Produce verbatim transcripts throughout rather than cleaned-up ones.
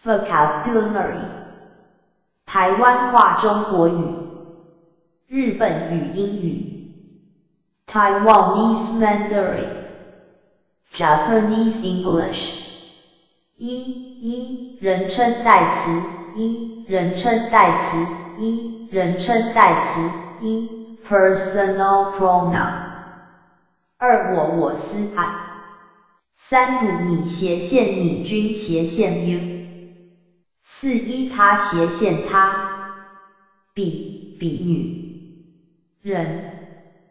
vocabulary 台湾话中国语，日本语英语 Taiwanese Mandarin Japanese English 一一人称代词一人称代词一人称代词一 personal pronoun 二我我思俺三汝你斜线你君斜线 you 四一他斜线他比比女人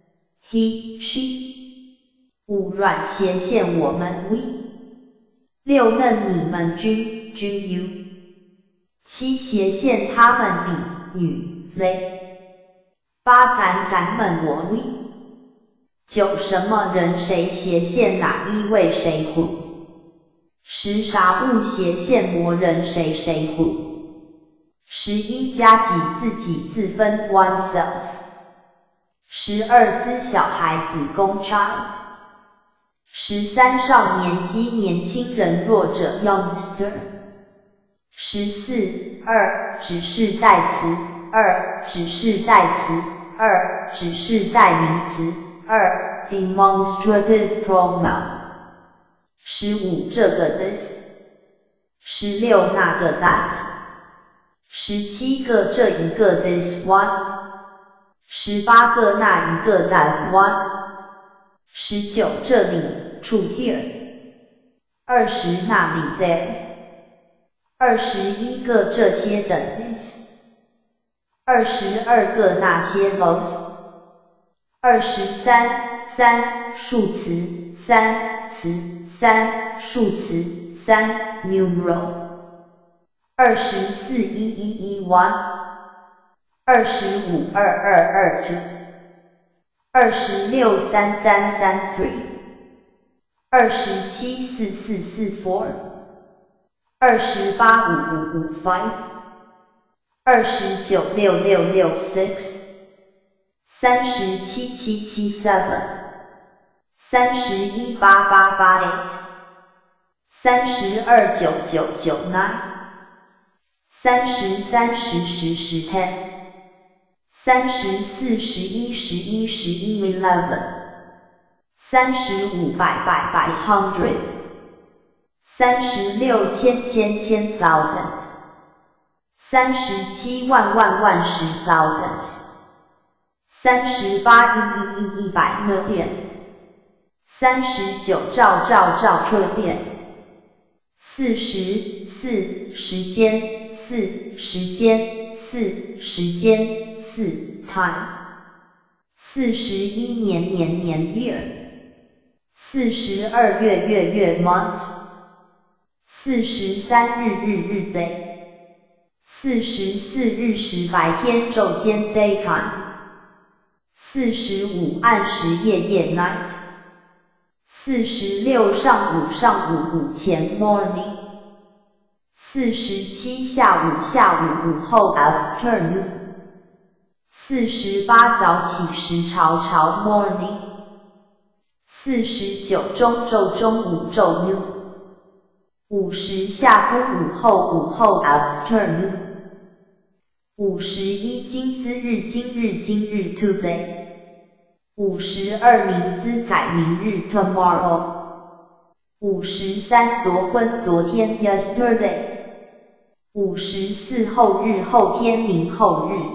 he she 五软斜线我们 we 六嫩你们君君 you 七斜线他们比女 they 八咱咱们我 we 九什么人谁斜线哪一位谁 who 十啥物斜线魔人谁谁 who 十一加几自己自分 oneself 十二资小孩子公 child 十三少年及年轻人弱者 youngster 十四二指示代词二指示代词二指示代名词二 demonstrative pronoun 十五这个 this 十六那个 that 十七个这一个 this one 十八个那一个 that one 十九这里 to here 二十那里 there 二十一个这些的 this 二十二个那些 those 二十三三数词三词三数词三 numeral 二十四一一一 one 二十五二二二 two 二十六三三三 three 二十七四四四 four 二十八五五五 five 二十九六六六 six 三十七七七 seven 三十一八八八 eight 三十二九九九 nine 三十三十十十 ten 三十四十一十一十一 eleven 三十五百百百 hundred 三十六千千千 thousand 三十七万万万十 thousands 三十八一一一一百 million 三十九兆兆兆 trillion 四十四时间四时间四时间四 time 四十一年年年 year 四十二月月月 month 四十三日日日 day 四十四日时白天昼间 daytime 四十五暗时夜夜 night 四十六上午上午午前 morning 四十七下午下午午后 afternoon 四十八早起时潮潮 morning 四十九中昼中午昼 noon 五十下午午后午后 afternoon 五十一今兹日今日今日 today 五十二明兹载明日 tomorrow 五十三昨昏昨天 yesterday 五十四后日后天明后日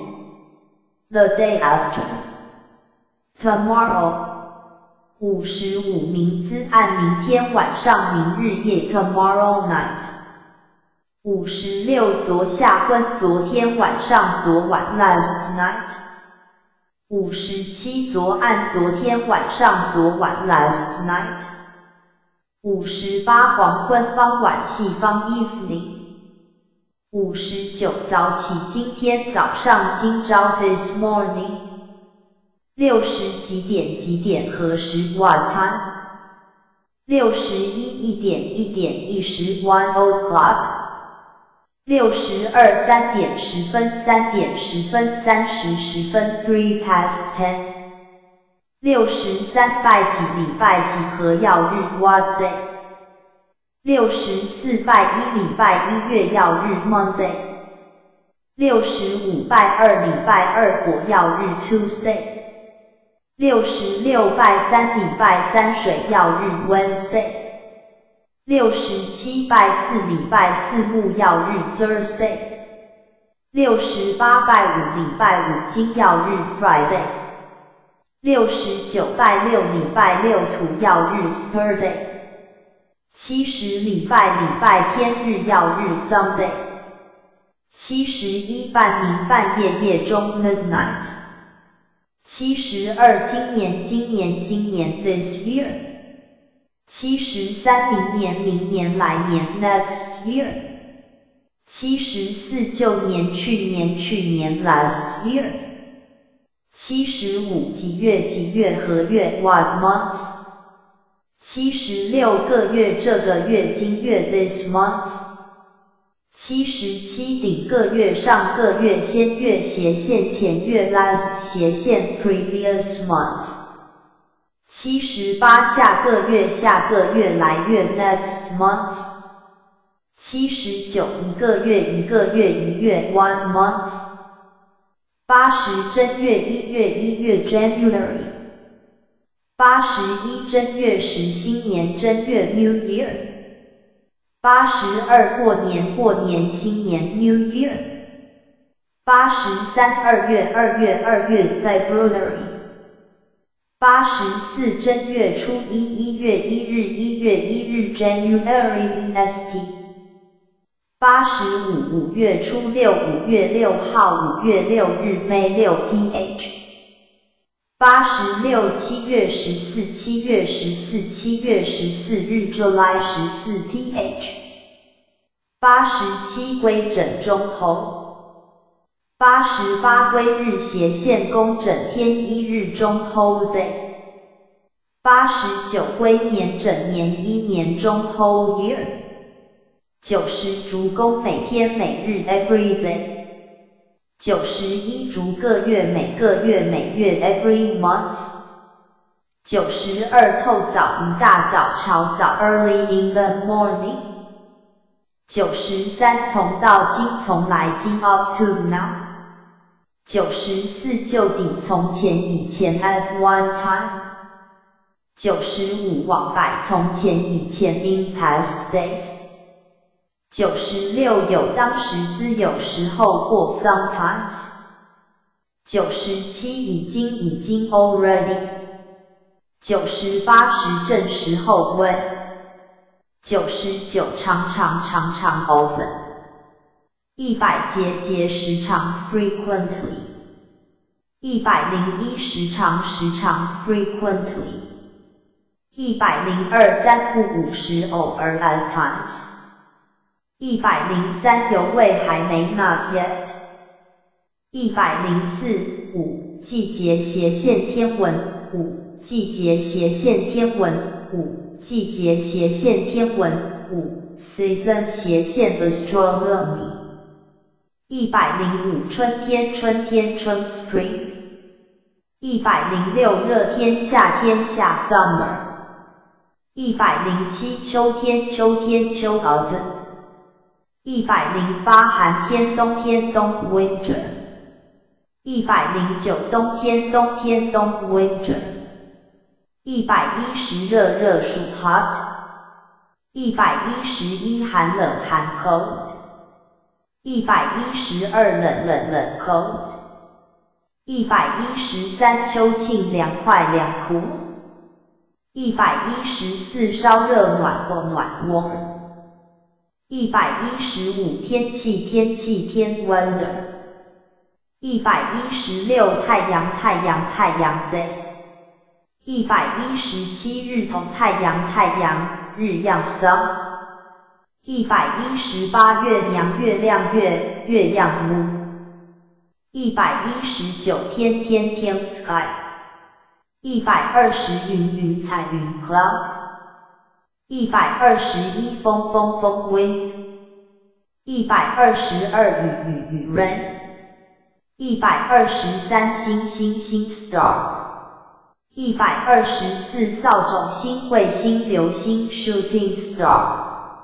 the day after tomorrow 五十五明兹按明天晚上明日夜 tomorrow night 五十六昨下昏昨天晚上昨晚 last night 五十七昨暗昨天晚上昨晚 last night 五十八黄昏傍晚气方 evening 五十九早起今天早上今朝 this morning 六十几点几点何时 what time 六十一一点一点一时 one o'clock 六十二三点十分三点十分三十十分 three past ten 六十三拜几礼拜几何曜日 what day 六十四拜一礼拜一月曜日 Monday。六十五拜二礼拜二火曜日 Tuesday。六十六拜三礼拜三水曜日 Wednesday。六十七拜四礼拜四木曜日 Thursday。六十八拜五礼拜五金曜日 Friday。六十九拜六礼拜六土曜日 Saturday。七十礼拜礼拜天日曜日 Sunday。七十一半明半夜夜中 Midnight。七十二今年今年今年 This year。七十三明年明年来年 Next year。七十四旧年去年去年 Last year。七十五几月几月何月 What month。七十六个月这个月今月 This month。七十七顶个月上个月先月斜线前月 Last 斜线 Previous month。七十八下个月下个月来月 Next month。七十九一个月一个月一月 One month。八十正月一月一月 January。八十一正月十新年正月 New Year。八十二过年过年新年 New Year。八十三二月二月二月 February。八十四正月初一一月一日一月一日 January E S T。八十五五月初六五月六号五月六日 May 六 T H。八十六七月十四七月十四七月十四日 July 十四 T H。八十七归整中候。八十八归日斜线公整天一日中 whole day。八十九归年整年一年中 whole year。九十逐公每天每日 every day。九十一逐个月每个月每月 every month。九十二透早一大早朝早 early in the morning。九十三从到今从来今 up to now。九十四就底从前以前 at one time。九十五往百从前以前 in past days。九十六有当时之有时候或 sometimes。九十七已经已经 already。九十八时正时候 when。九十九常常常常 often。一百节节时常 frequently。一百零一时常时常 frequently。一百零二三不五时偶尔 at times。一百零三犹未还没 not yet。一百零四五季节斜线天文五季节斜线天文五季节斜线天文五 season 斜线 astronomy。一百零五春天春天春 spring。一百零六热天夏天夏 summer。一百零七秋天秋天秋 autumn。一百零八寒天冬天冬 winter。一百零九冬天冬天冬 winter。一百一十热热暑 hot。一百一十一寒冷寒 cold。一百一十二冷冷冷 cold。一百一十三秋庆凉快凉 cool。一百一十四烧热暖和暖 warm。一百一十五天气天气天 weather。一百一十六太阳太阳太阳 day。一百一十七日头太阳太阳日样 sun。一百一十八月亮月亮月月样 moon。一百一十九天天天 sky。一百二十云云彩云 cloud。一百二十一风风风 wind。一百二十二雨雨雨 rain。一百二十三星星星 star。一百二十四扫帚星彗星流星 shooting star。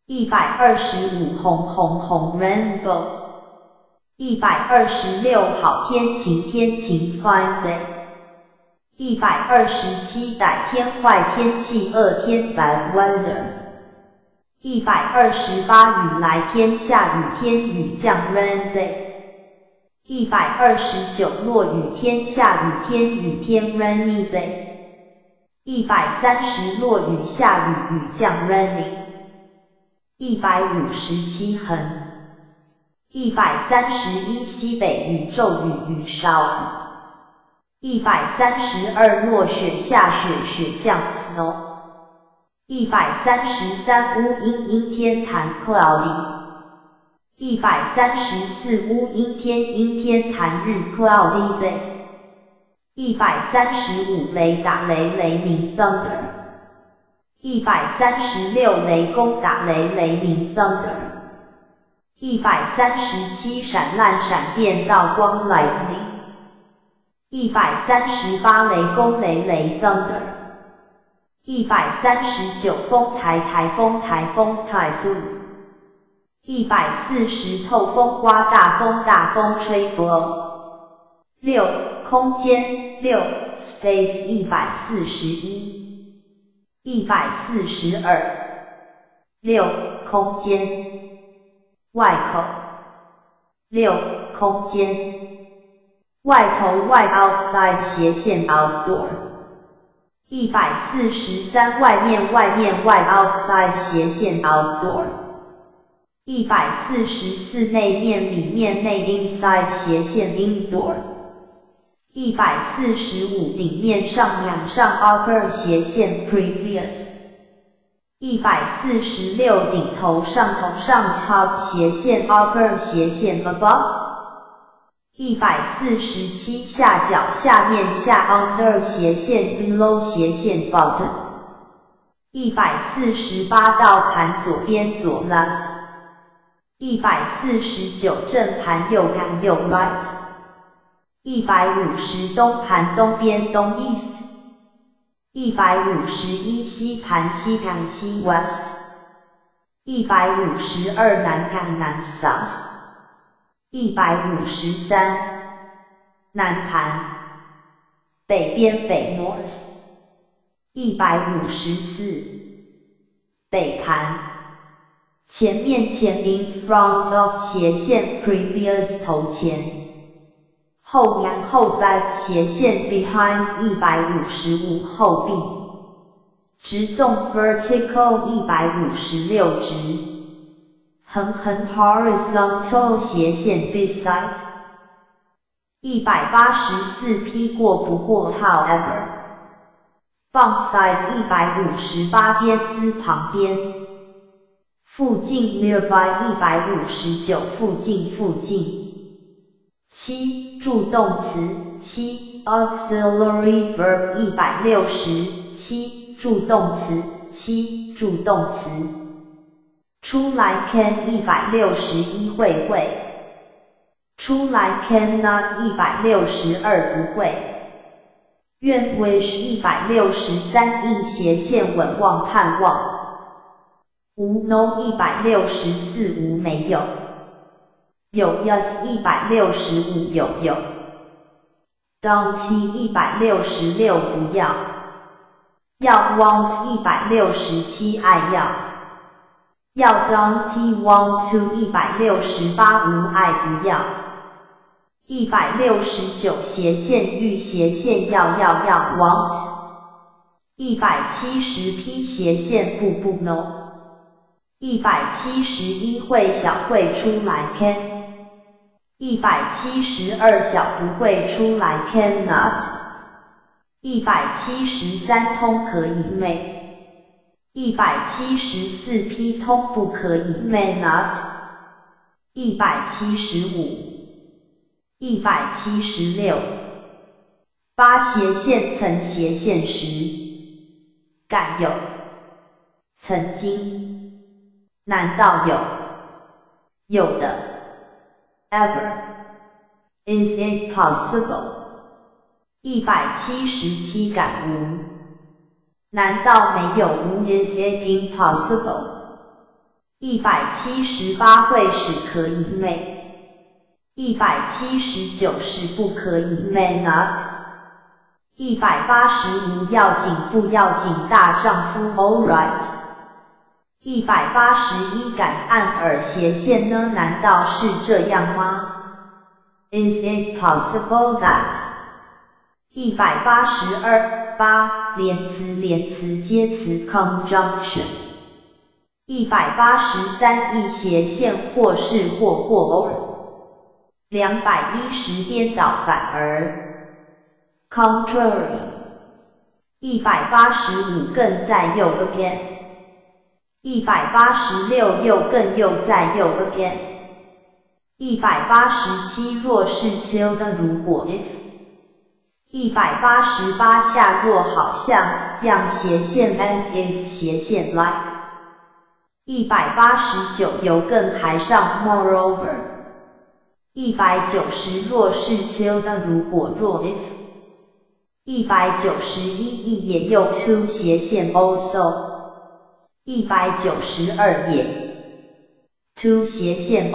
一百二十五红红红 rainbow。一百二十六好天晴天晴 fine day。一百二十七歹天坏天气恶天 bad weather。一百二十八雨来天下雨天雨降 rain day。一百二十九落雨天下雨天雨天 rainy day。一百三十落雨下雨雨降 raining。一百五十七横。一百三十一西北雨骤雨雨少雨。一百三十二落雪下雪雪降 snow。一百三十三乌阴阴天谈 cloudy。一百三十四乌阴天阴天谈日 cloudy day。一百三十五雷打雷雷鸣 thunder。一百三十六雷公打雷雷鸣 thunder。一百三十七闪烂闪电道光 lightning。一百三十八雷公雷雷 thunder。一百三十九风台台风台风 typhoon。一百四十透风刮大风大风吹 blow。六空间六 space 一百四十一。一百四十二。六空间外口。六空间外头外 outside 斜线 outdoor。一百四十三外面外面外 outside 斜线 outdoor。一百四十四内面里面内 inside 斜线 indoor。一百四十五顶面上仰上 upper 斜线 previous。一百四十六顶头上头上 top 斜线 upper 斜线 above。一百四十七下角下面下 under 斜线 below 斜线 bottom。一百四十八倒盘左边左 left。一百四十九正盘右干右 right。一百五十东盘东边东 east。一百五十一西盘西干西 west。一百五十二南干南 south。一百五十三南盘北边北 north。一百五十四北盘前面前 in front of 斜线 previous 头前后面后 back 斜线 behind 一百五十五后壁直纵 vertical 一百五十六直横横 horizontal 斜线 beside。一百八十四劈过不过 however。放 side 一百五十八边兹旁边。附近 nearby 一百五十九附近附近。七助动词七 auxiliary verb 一百六十七助动词七助动词。出来 can 一百六十一会会。出来 cannot 一百六十二不会。愿 wish 一百六十三应斜线稳望盼望。无 no 一百六十四无没有。有 yes 一百六十五有有。don't 一百六十六不要。要 want 一百六十七爱要。要 don't want to 一百六十八无爱不要。一百六十九斜线欲斜线要要要 want。一百七十劈斜线不不 no。一百七十一会小会出来 can。一百七十二小不会出来 cannot。一百七十三通可以 may。一百七十四劈通不可以 may not。一百七十五。一百七十六。八斜线曾斜线时。敢有。曾经。难道有？有的。ever。is it possible？ 一百七十七敢无？难道没有无 is it impossible？ 一百七十八会使可以 may， 一百七十九是不可以 may not， 一百八十无要紧不要紧大丈夫 alright， 一百八十一敢按耳斜线呢？难道是这样吗？ Is it possible that？ 一百八十二八连词连词接词 conjunction。一百八十三一斜线或是或或 or。两百一十颠倒反而 contrary。一百八十五更在右边。一百八十六又更又在右边。一百八十七若是 tilde 如果 if。一百八十八恰若好像样斜线 as if 斜线 like。一百八十九由更还上 moreover。一百九十若是 tilde 如果若 if。一百九十一一也又 to 斜线 also。一百九十二也 to 斜线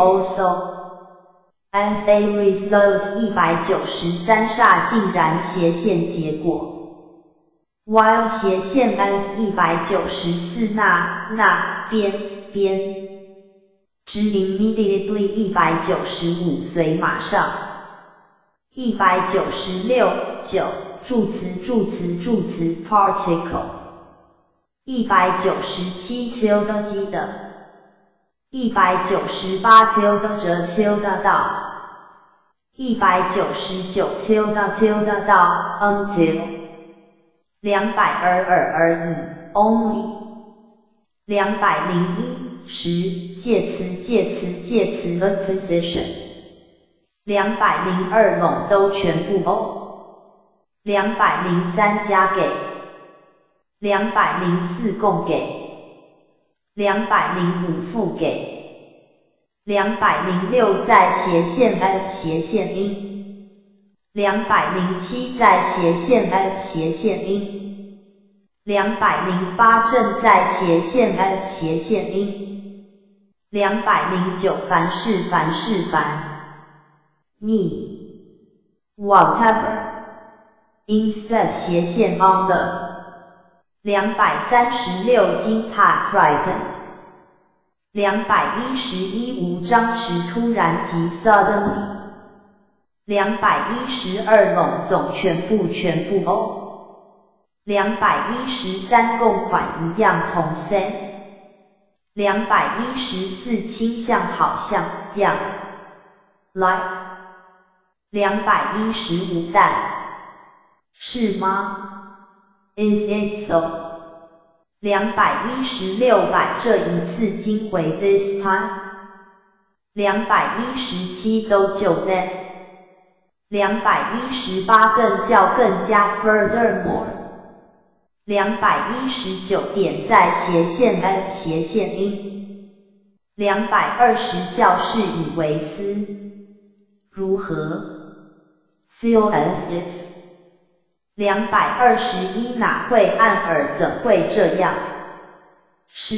also。As a result， 一百九十三煞竟然斜线结果。while 斜线 as 一百九十四那那边边之 immediately 一百九十五随马上。一百九十六九助词助词助词 particle。一百九十七 tilde 记得。一百九十八 tilde 折 tilde 到。一百九十九 tilde tilde 到 until。两百而而而已 only。两百零一十介词介词介词 adposition。两百零二拢都全部 o。两百零三加给。两百零四共给。两百零五复给。两百零六在斜线 f 斜线音。两百零七在斜线 f 斜线音。两百零八正在斜线 f 斜线音。两百零九凡是凡是凡 me whatever instead 斜线 on the。两百三十六惊怕 frightened。两百一十一无张弛突然即 suddenly。两百一十二拢总全部全部 o。两百一十三共款一样同 sen。两百一十四倾向好像样 like。两百一十五但是吗 ？Is it so？ 两百一十六百这一次惊回 this time。两百一十七都就 then。两百一十八更叫更加 furthermore。两百一十九点在斜线 f 斜线音。两百二十教是以为思如何 feel as if。两百二十一哪会按耳怎会这样是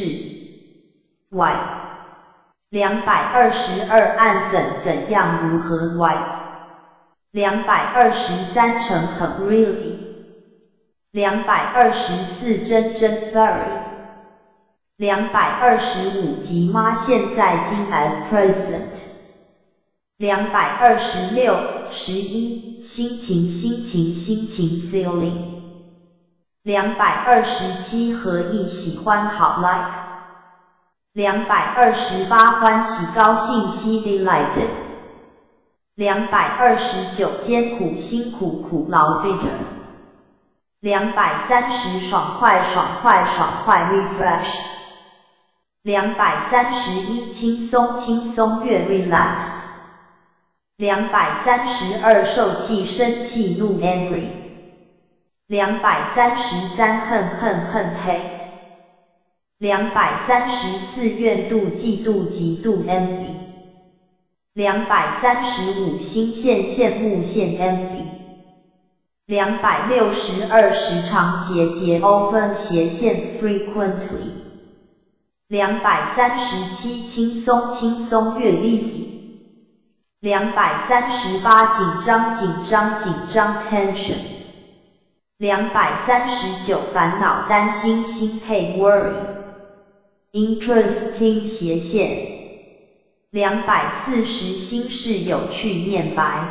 why。两百二十二按怎怎样如何 why。两百二十三成很 really。两百二十四真真 very。两百二十五及妈现在今 at present。两百二十六十一心情心情心情 feeling。两百二十七合意喜欢好 like。两百二十八欢喜高兴喜 delighted。两百二十九艰苦辛苦苦劳 bitter。两百三十爽快爽快爽快 refresh。两百三十一轻松轻松悦 relaxed。两百三十二受气生气怒 angry。两百三十三恨恨恨 hate。两百三十四怨妒嫉妒嫉妒 envy。两百三十五心羡羡慕羡 envy。两百六十二时常节节 often 斜线 frequently。 两百三十七轻松轻松越 easy。两百三十八紧张紧张紧张 tension。两百三十九烦恼担心心配 worry。interesting 斜线。两百四十心事有趣念白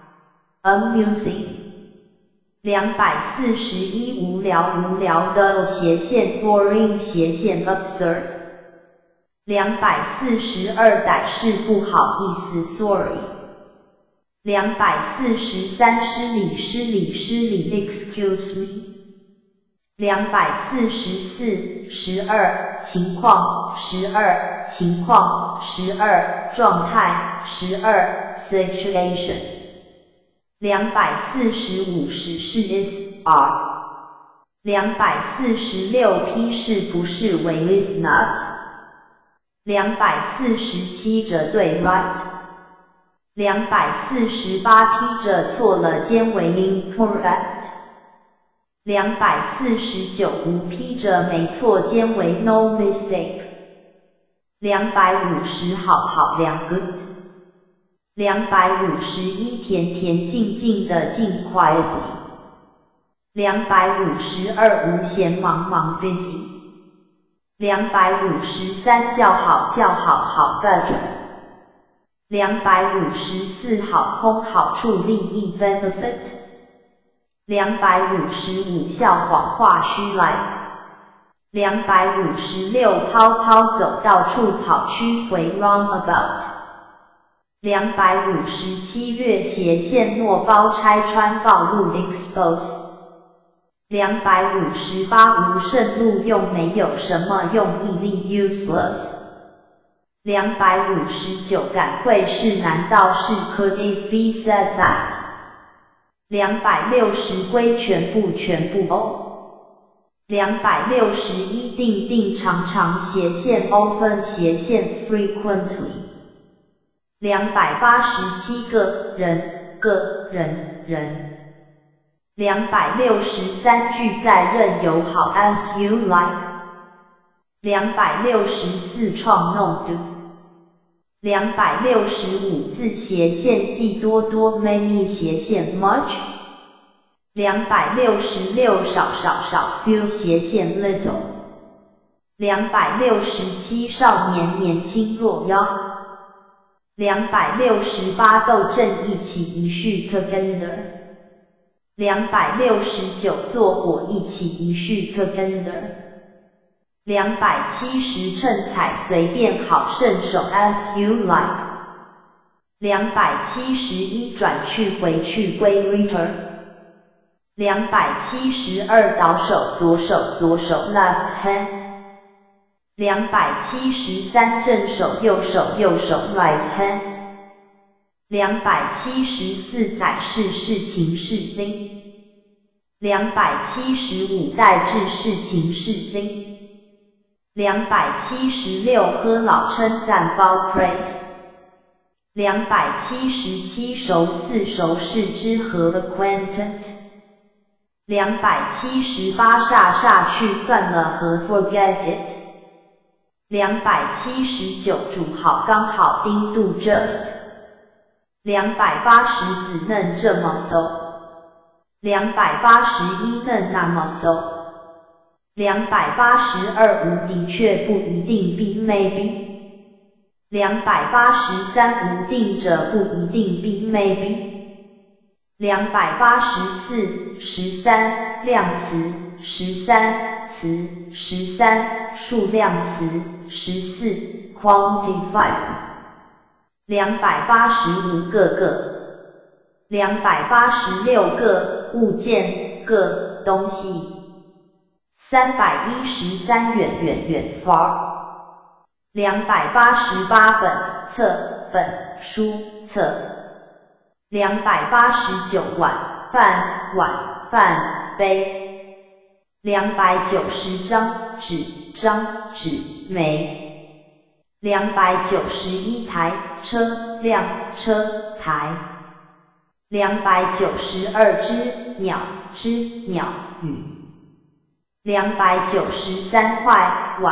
amusing。两百四十一无聊无聊的斜线 boring 斜线 absurd。两百四十二歹势不好意思 sorry。两百四十三失礼失礼失礼 excuse me。两百四十四十二情况十二情况十二状态十二 situation。两百四十五时是 is are。两百四十六批是不是为 is not。两百四十七着对 right。两百四十八批着错了兼为 incorrect。两百四十九无批着没错兼为 no mistake。两百五十好好良 good。两百五十一甜甜静静的静 quietly。两百五十二无闲忙忙 busy。两百五十三叫好叫好好 better。两百五十四好空好处利益 benefit。两百五十五笑谎话虚来。两百五十六抛抛走到处跑曲回 roundabout。两百五十七月斜线诺包拆穿暴露 expose。两百五十八无甚录用没有什么用毅力 useless。两百五十九赶会是难道是 could it be said that。两百六十归全部全部 o。两百六十一定定常常斜线 often 斜线 frequently。两百八十七个人个人人。两百六十三句在任由好 as you like。两百六十四创弄 do。两百六十五字斜线记多多 many 斜线 much。两百六十六少少少 few 斜线 little。两百六十七少年年轻若 young。两百六十八斗阵一起一序 together。两百六十九做火一起一序 together。两百七十趁彩随便好顺手 as you like。两百七十一转去回去归 return。两百七十二倒手左手左手 left hand。两百七十三正手右手右手 right hand。两百七十四载是事情是 thing。两百七十五代至事情是 thing。两百七十六喝老称赞包 praise。两百七十七熟四熟视之和 acquaintant。两百七十八煞煞去算了和 forget it。两百七十九煮好刚好丁度 just。两百八十子嫩这么搜。两百八十一嫩那么搜。两百八十二无的确不一定 be maybe。两百八十三无定着不一定 be maybe。两百八十四十三量词十三词十三数量词十四 quantify。两百八十五个个。两百八十六个物件个东西。三百一十三远远远 far。两百八十八本册本书册。两百八十九碗饭碗饭杯。两百九十张纸张纸枚。两百九十一台车辆车台。两百九十二只鸟只鸟语。两百九十三块碗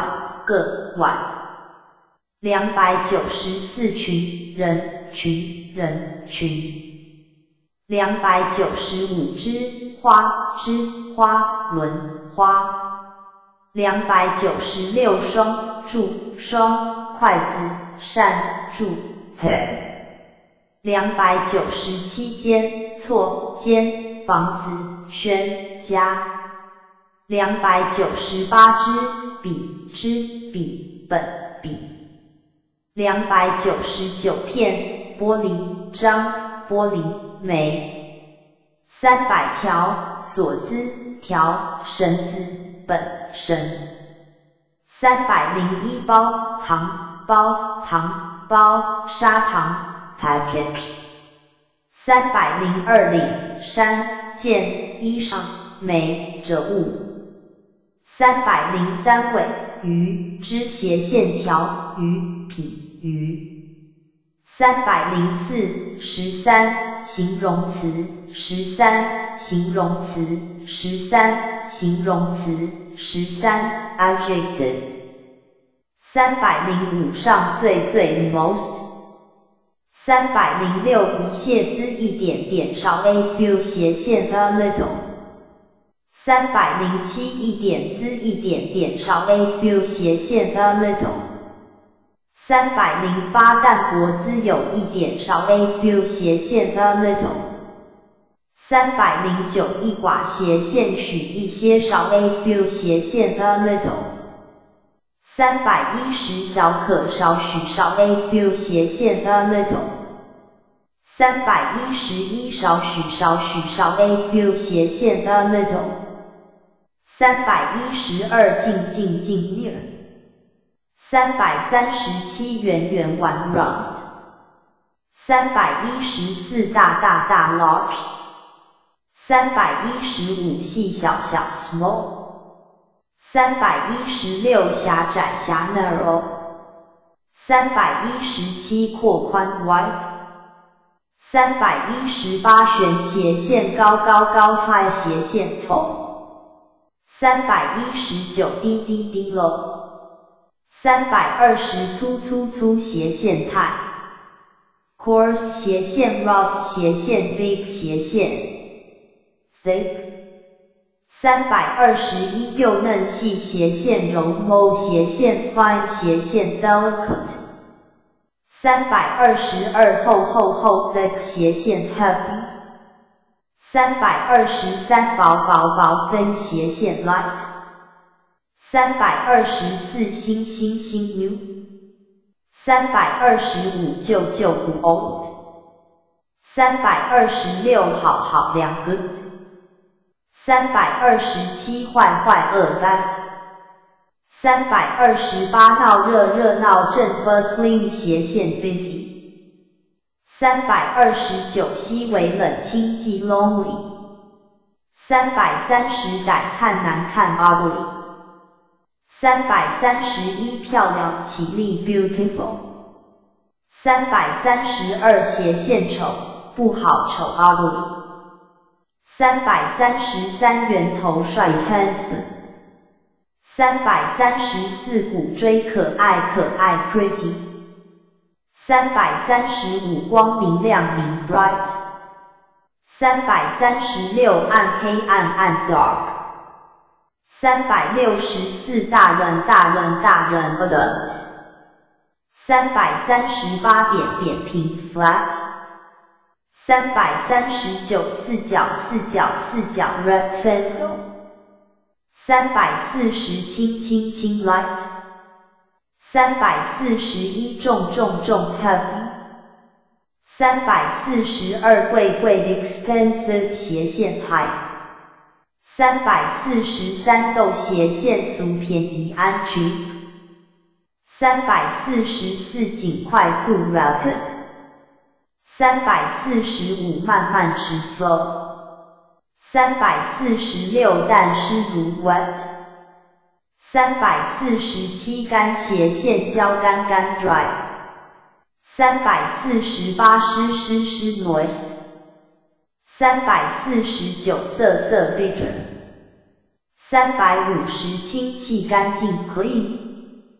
个晚。两百九十四群人群人群。两百九十五枝花枝花轮花。两百九十六双柱双筷子扇柱盆。两百九十七间错间房子轩家。两百九十八支笔支笔本笔。两百九十九片玻璃章玻璃梅。三百条锁子条绳子本绳。三百零一包糖包糖包砂糖packet。三百零二领衫件衣裳美着物。三百零三尾鱼织斜线条鱼匹鱼。三百零四十三形容词十三形容词十三形容词十三 adjective。三百零五上最最 most。三百零六一切资一点点少 a few 斜线 a little。三百零七一点资一点点少 a few 斜线 a little。三百零八淡泊资有一点少 a few 斜线 a little。三百零九一寡斜线许一些少 a few 斜线 a little。三百一十小可少许少 a few 斜线 a little。三百一十一少许少许少 a few 斜线 a little。三百一十二进进进 near。三百三十七圆圆玩 round。三百一十四大大大 large。三百一十五细小小 small。三百一十六狭窄狭 narrow。三百一十七扩宽 wide。三百一十八旋斜线高高高 high 斜线 tall。三百一十九低低低 low。三百二十粗粗粗斜线 tight。coarse 斜线 rough 斜线 big 斜线 thick。三百二十一幼嫩细斜线柔 mo 斜线 fine 斜线 delicate。三百二十二厚厚厚 thick 斜线 heavy。三百二十三薄薄薄 thin 斜线 light。三百二十四新新新 new。三百二十五旧旧古 old。三百二十六好好良 good。三百二十七坏坏恶 bad。三百二十八闹热热闹正 bustling 斜线 busy。三百二十九稀微冷清寂 lonely。三百三十歹看难看 ugly。三百三十一漂亮绮丽 beautiful。三百三十二斜线丑不好丑 ugly。三百三十三圆头帅 handsome。三百三十四鼓锥可爱可爱 pretty。三百三十五光明亮明 bright。三百三十六暗黑暗暗 dark。三百六十四大人大人大人 adult。三百三十八扁扁平 flat。三百三十九四角四角四角 rectangle。三百四十轻轻轻 light。三百四十一重重重 heavy。三百四十二贵贵 expensive 斜线 high。三百四十三斗斜线俗便宜安 cheap。三百四十四紧快速 rapid。三百四十五慢慢迟 slow。三百四十六淡湿如 wet。三百四十七干斜线焦干干 dry。三百四十八湿湿湿 moist。三百四十九涩涩 bitter。三百五十氢气干净 clean。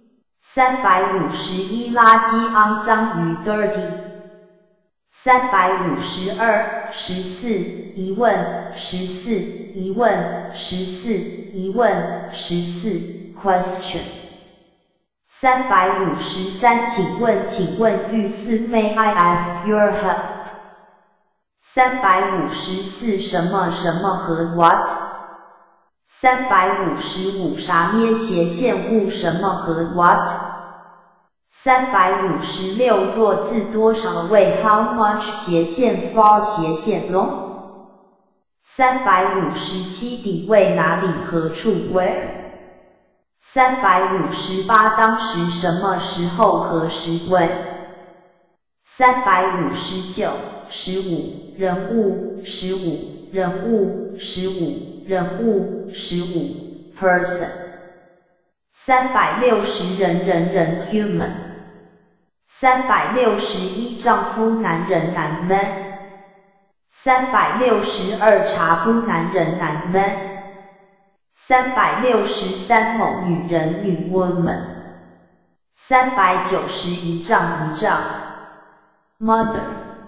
三百五十一垃圾肮脏与 dirty。三百五十二十四疑问十四疑问十四疑问十四 question。三百五十三请问请问御赐 May I ask your help？ 三百五十四什么什么和 what？ 三百五十五啥咩斜线物什么和 what？ 三百五十六弱字多少为 how much 斜线 for 斜线 long？ 三百五十七底位哪里何处 where？ 三百五十八当时什么时候何时 when？ 三百五十九十五人物十五人物十五人物十五 person。三百六十人人人 human。三百六十一丈夫男人男 man。三百六十二茶夫男人男 man。三百六十三某女人女 woman。三百九十一丈一丈 mother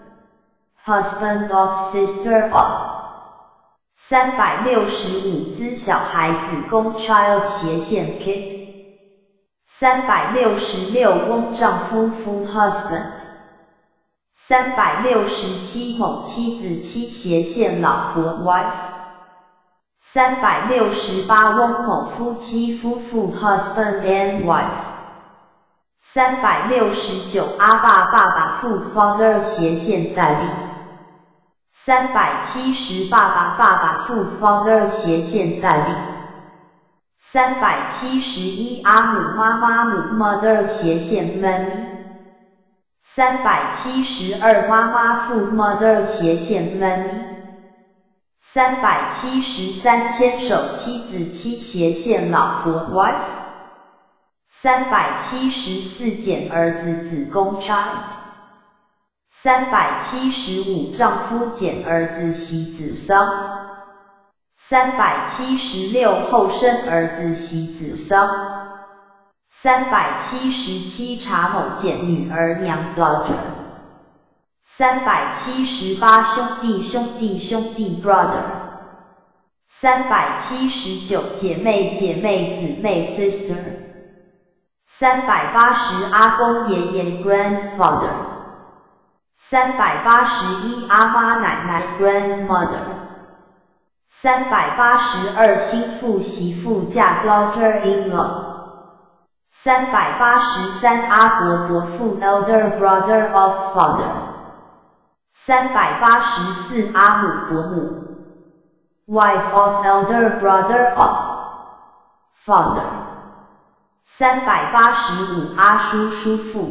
husband of sister of。三百六十五滋小孩子宫 child 斜线 kid。三百六十六翁丈夫夫 husband。三百六十七某妻子妻斜线老婆 wife。三百六十八翁某夫妻夫妇 husband and wife。三百六十九阿爸爸爸父 father 斜线代理。三百七十爸爸爸爸父 father 斜线代理。三百七十一阿母妈妈母 mother 斜线 mommy。三百七十二妈妈父 mother 斜线 mommy。三百七十三牵手妻子妻斜线老婆 wife。三百七十四减儿子子宫 child。三百七十五丈夫减儿子媳子 son。三百七十六后生儿子媳子 son。三百七十七查某减女儿娘 daughter。三百七十八兄弟兄弟兄弟 brother。三百七十九姐妹姐妹姊妹 sister。三百八十阿公爷爷 grandfather。三百八十一阿妈奶奶 grandmother。三百八十二新妇媳妇嫁 daughter-in-law。三百八十三阿伯伯父 elder brother of father。三百八十四阿母伯母 wife of elder brother of father。三百八十五阿叔叔父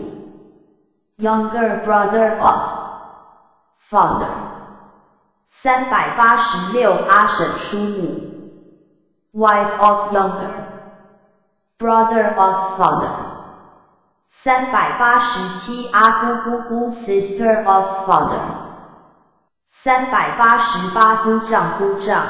younger brother of father。三百八十六阿婶叔母 wife of younger brother of father。三百八十七阿姑姑姑 sister of father。三百八十八姑丈姑丈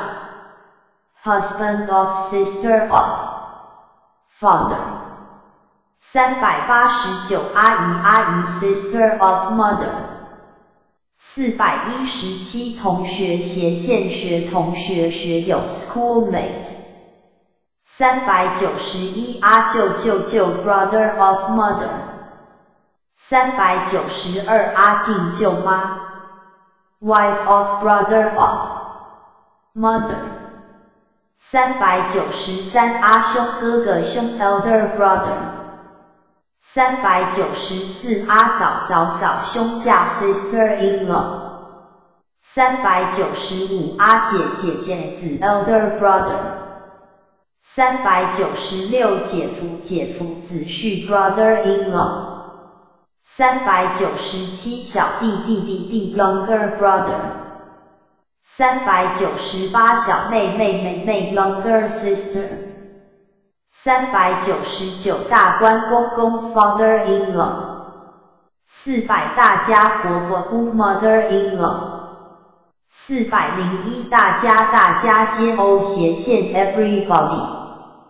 husband of sister of father。三百八十九阿姨阿姨 sister of mother。四百一十七同学斜线学同学学友 schoolmate。三百九十一阿舅舅舅 brother of mother。三百九十二阿静舅妈 wife of brother of mother。三百九十三阿兄哥哥兄 elder brother。三百九十四阿嫂嫂嫂兄嫁 sister-in-law。三百九十五阿姐姐姐子 elder brother。三百九十六姐夫姐夫子婿 brother-in-law。三百九十七小弟弟弟弟 younger brother。三百九十八小妹妹妹妹 younger sister。三百九十九大官公公 father-in-law。四百大家婆婆姑 mother-in-law。四百零一大家大家皆 O 斜线 everybody。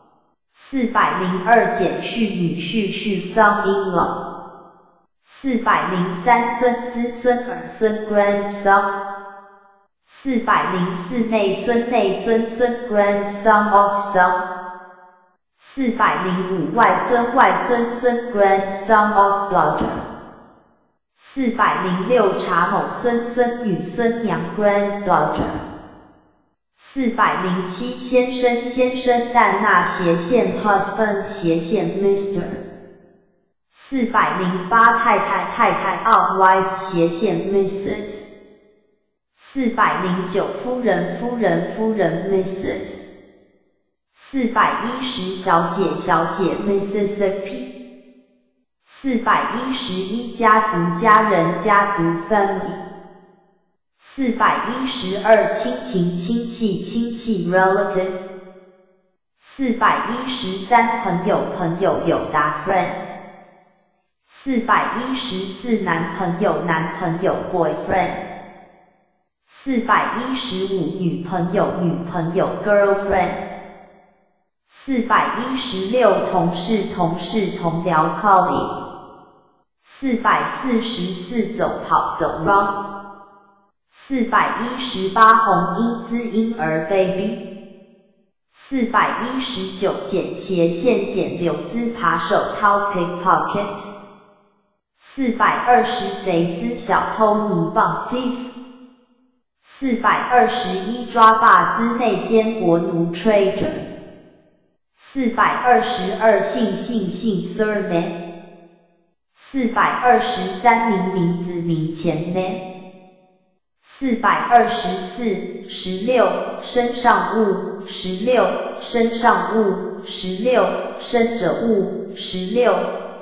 四百零二简续女婿续丧音了。四百零三孙子孙儿孙 grandson。四百零四内孙内孙孙 grandson of son。四百零五外孙外孙孙 grandson of daughter。四百零六查某孙孙女孙娘 granddaughter。四百零七先生先生但那斜线 husband 斜线 mister。四百零八太太太太 outwife 斜线 missus。四百零九夫人夫人夫人 missus。四百一十小姐小姐 Mississippi。四百一十一家族家人家族 family。四百一十二亲情亲戚亲戚 relative。四百一十三朋友朋友友达 friend。四百一十四男朋友男朋友 boyfriend。四百一十五女朋友女朋友 girlfriend。四百一十六同事同事同僚 colleague。四百四十四走跑走 run。四百一十八红英姿婴儿 baby。四百一十九剪斜线剪柳姿扒手掏 pickpocket。四百二十贼姿小偷泥棒 thief。四百二十一抓把子内奸国奴 trader。四百二十二姓姓姓 surname。四百二十三名名字名前 name。四百二十四十六身上物十六身上物十六身者物十六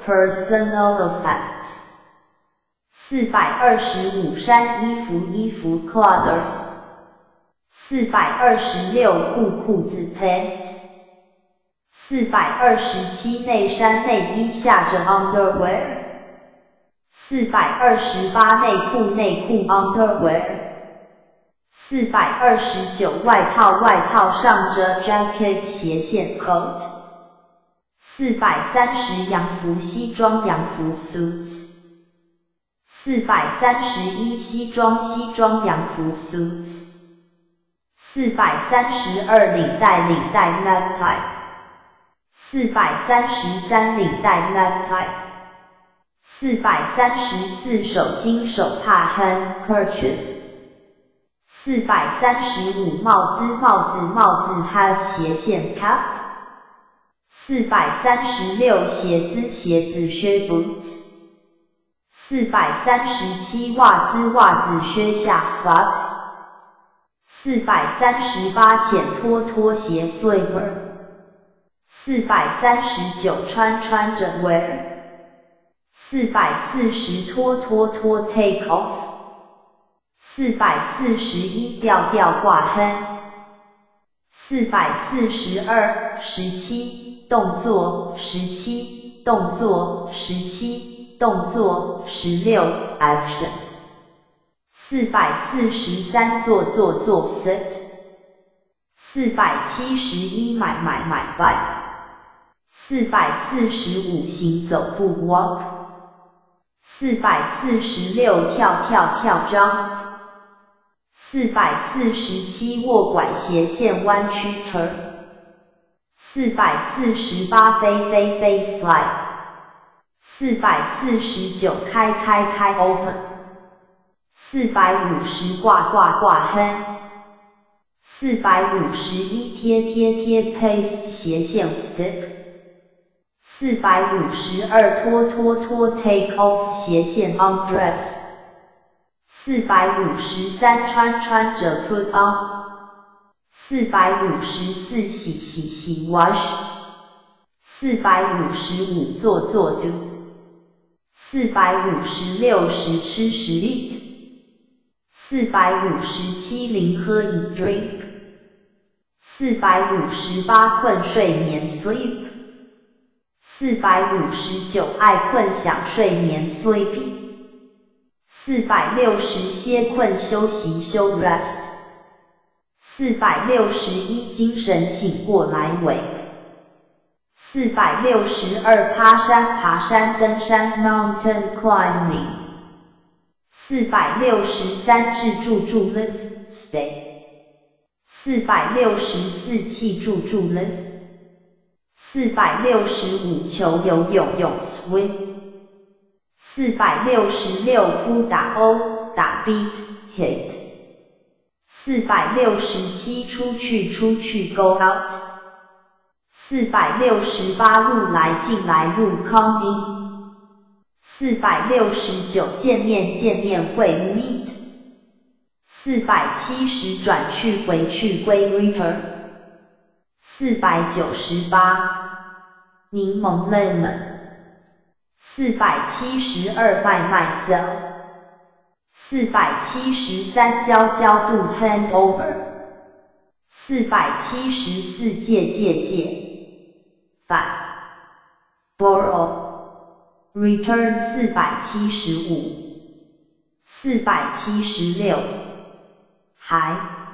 personal effects。四百二十五衫衣服衣服 clothes。四百二十六裤裤子 pants。四百二十七内衫内衣下着 underwear。四百二十八内裤内裤 underwear。四百二十九外套外套上着 jacket 斜线 coat。四百三十洋服西装洋服 suits。四百三十一西装西装洋服 suits。四百三十二领带领带 necktie。四百三十三领带 necktie。四百三十四手巾手帕 handkerchief。四百三十五帽子帽子帽子 hat 斜线 cap。四百三十六鞋子鞋子靴 boots。四百三十七袜子袜子靴下 socks。四百三十八浅拖拖鞋 slipper。四百三十九穿穿着 wear。四百四十脱脱脱 take off。四百四十一吊吊挂 hang。四百四十二十七动作十七动作十七动作十六 action。四百四十三做做做 sit。四百七十一买买买 buy。四百四十五行走步 walk。四百四十六跳跳跳 jump。四百四十七握拐斜线弯曲 turn。四百四十八飞飞飞 fly。四百四十九开开开 open。四百五十挂挂挂 hang。四百五十一贴贴贴 paste 斜线 stick。四百五十二脱脱脱 take off 斜线 undress。四百五十三穿穿着 put on。四百五十四洗洗洗 wash。四百五十五做做 do。四百五十六十吃食 eat。四百五十七零喝 eat drink。四百五十八困睡眠 sleep。四百五十九爱困想睡眠 sleepy。四百六十歇困休息休 rest。四百六十一精神醒过来 wake。 四百六十二爬山爬山登山 mountain climbing。四百六十三自住住 live stay。四百六十四气住住 live。四百六十五球游泳泳 swim。四百六十六扑打 o 打 beat hit。四百六十七出去出去 go out。四百六十八入来进来入 come in。四百六十九见面见面会 meet。四百七十转去回去归 return。四百九十八柠檬 lemon。四百七十二卖卖 sell。四百七十三交交度 hand over。四百七十四借借借返 borrow。return 四百七十五。四百七十六还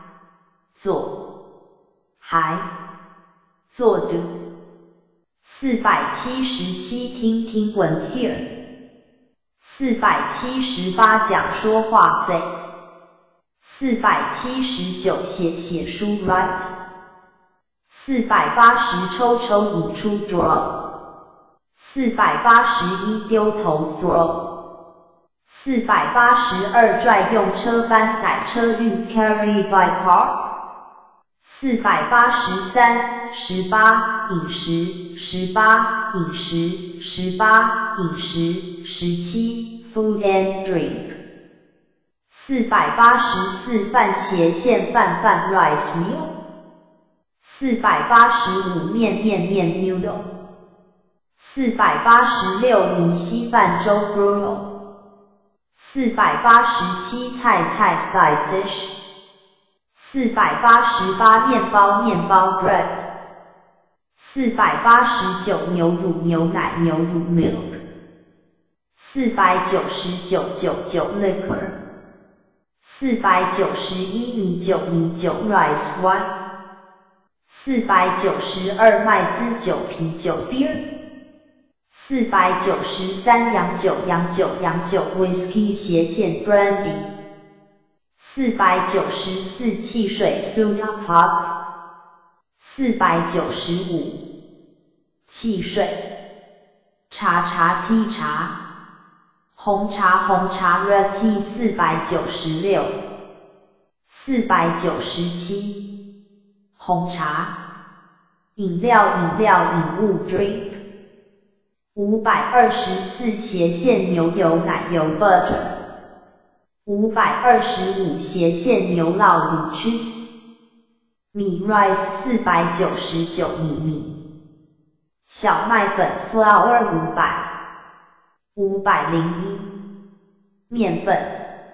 做还做 do。四百七十七听听闻 hear。四百七十八讲说话 say。四百七十九写写书 write。四百八十抽抽引出 draw。四百八十一丢头 throw。四百八十二拽用车搬载车运 carry by car。四百八十三十八饮食十八饮食十八饮食十七 food and drink。四百八十四饭斜线饭饭 rice meal。四百八十五面面面 noodle。四百八十六米稀饭粥 gruel。四百八十七菜菜 side dish。四百八十八面包面包 bread。四百八十九牛乳牛奶牛乳 milk。四百九十九九九 liquor。四百九十一米酒米酒 rice wine。四百九十二麦滋酒啤酒 beer。四百九十三洋酒洋酒洋酒 whisky 斜线 brandy。四百九十四汽水 soda pop。四百九十五汽水茶茶 tea 茶红茶红茶 red tea。四百九十六四百九十七红茶饮料饮料饮物 drink。五百二十四斜线牛油奶油 butter。五百二十五斜线牛酪乳 cheese。米 rice 四百九十九米米。小麦粉 flour 五百。五百零一面粉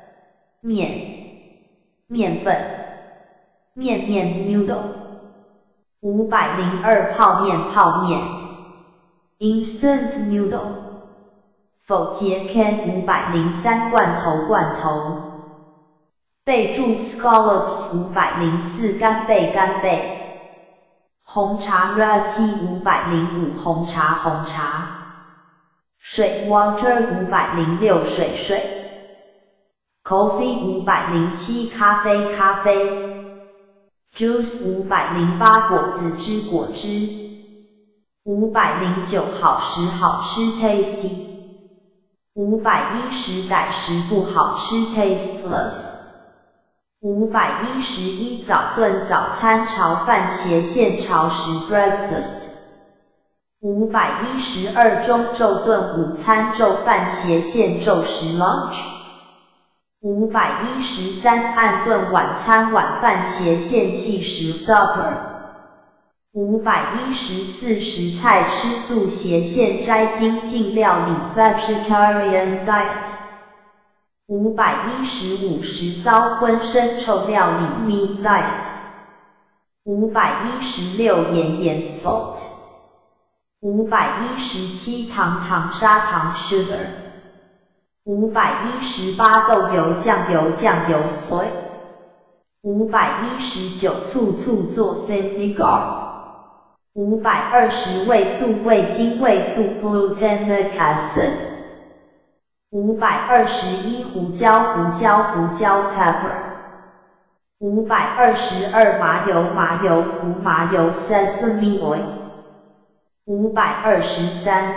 面面粉面面 noodle。五百零二泡面泡面instant noodle。否节 can 五百零三罐头罐头。备注 scallops 五百零四干贝干贝。红茶 red tea 五百零五红茶红茶。水 water 五百零六水水。coffee 五百零七咖啡咖啡。juice 五百零八果子汁果汁。五百零九好食好吃 tasty。五百一十歹食不好吃 tasteless。五百一十一早顿早餐炒饭斜线潮食 breakfast。五百一十二中昼顿午餐昼饭斜线昼食 lunch。五百一十三暗顿晚餐晚饭斜线细食 supper。五百一十四食菜吃素斜线斋精进料理 vegetarian diet。五百一十五食骚荤生臭料理 meat diet。五百一十六盐盐 salt。五百一十七糖糖砂糖 sugar。五百一十八豆油酱油酱油 soy。五百一十九醋醋做 vinegar。 五百二十味素味精味素 glutamic acid。五百二十一胡椒胡椒胡椒 pepper。五百二十二麻油麻油胡麻油 sesame oil。五百二十三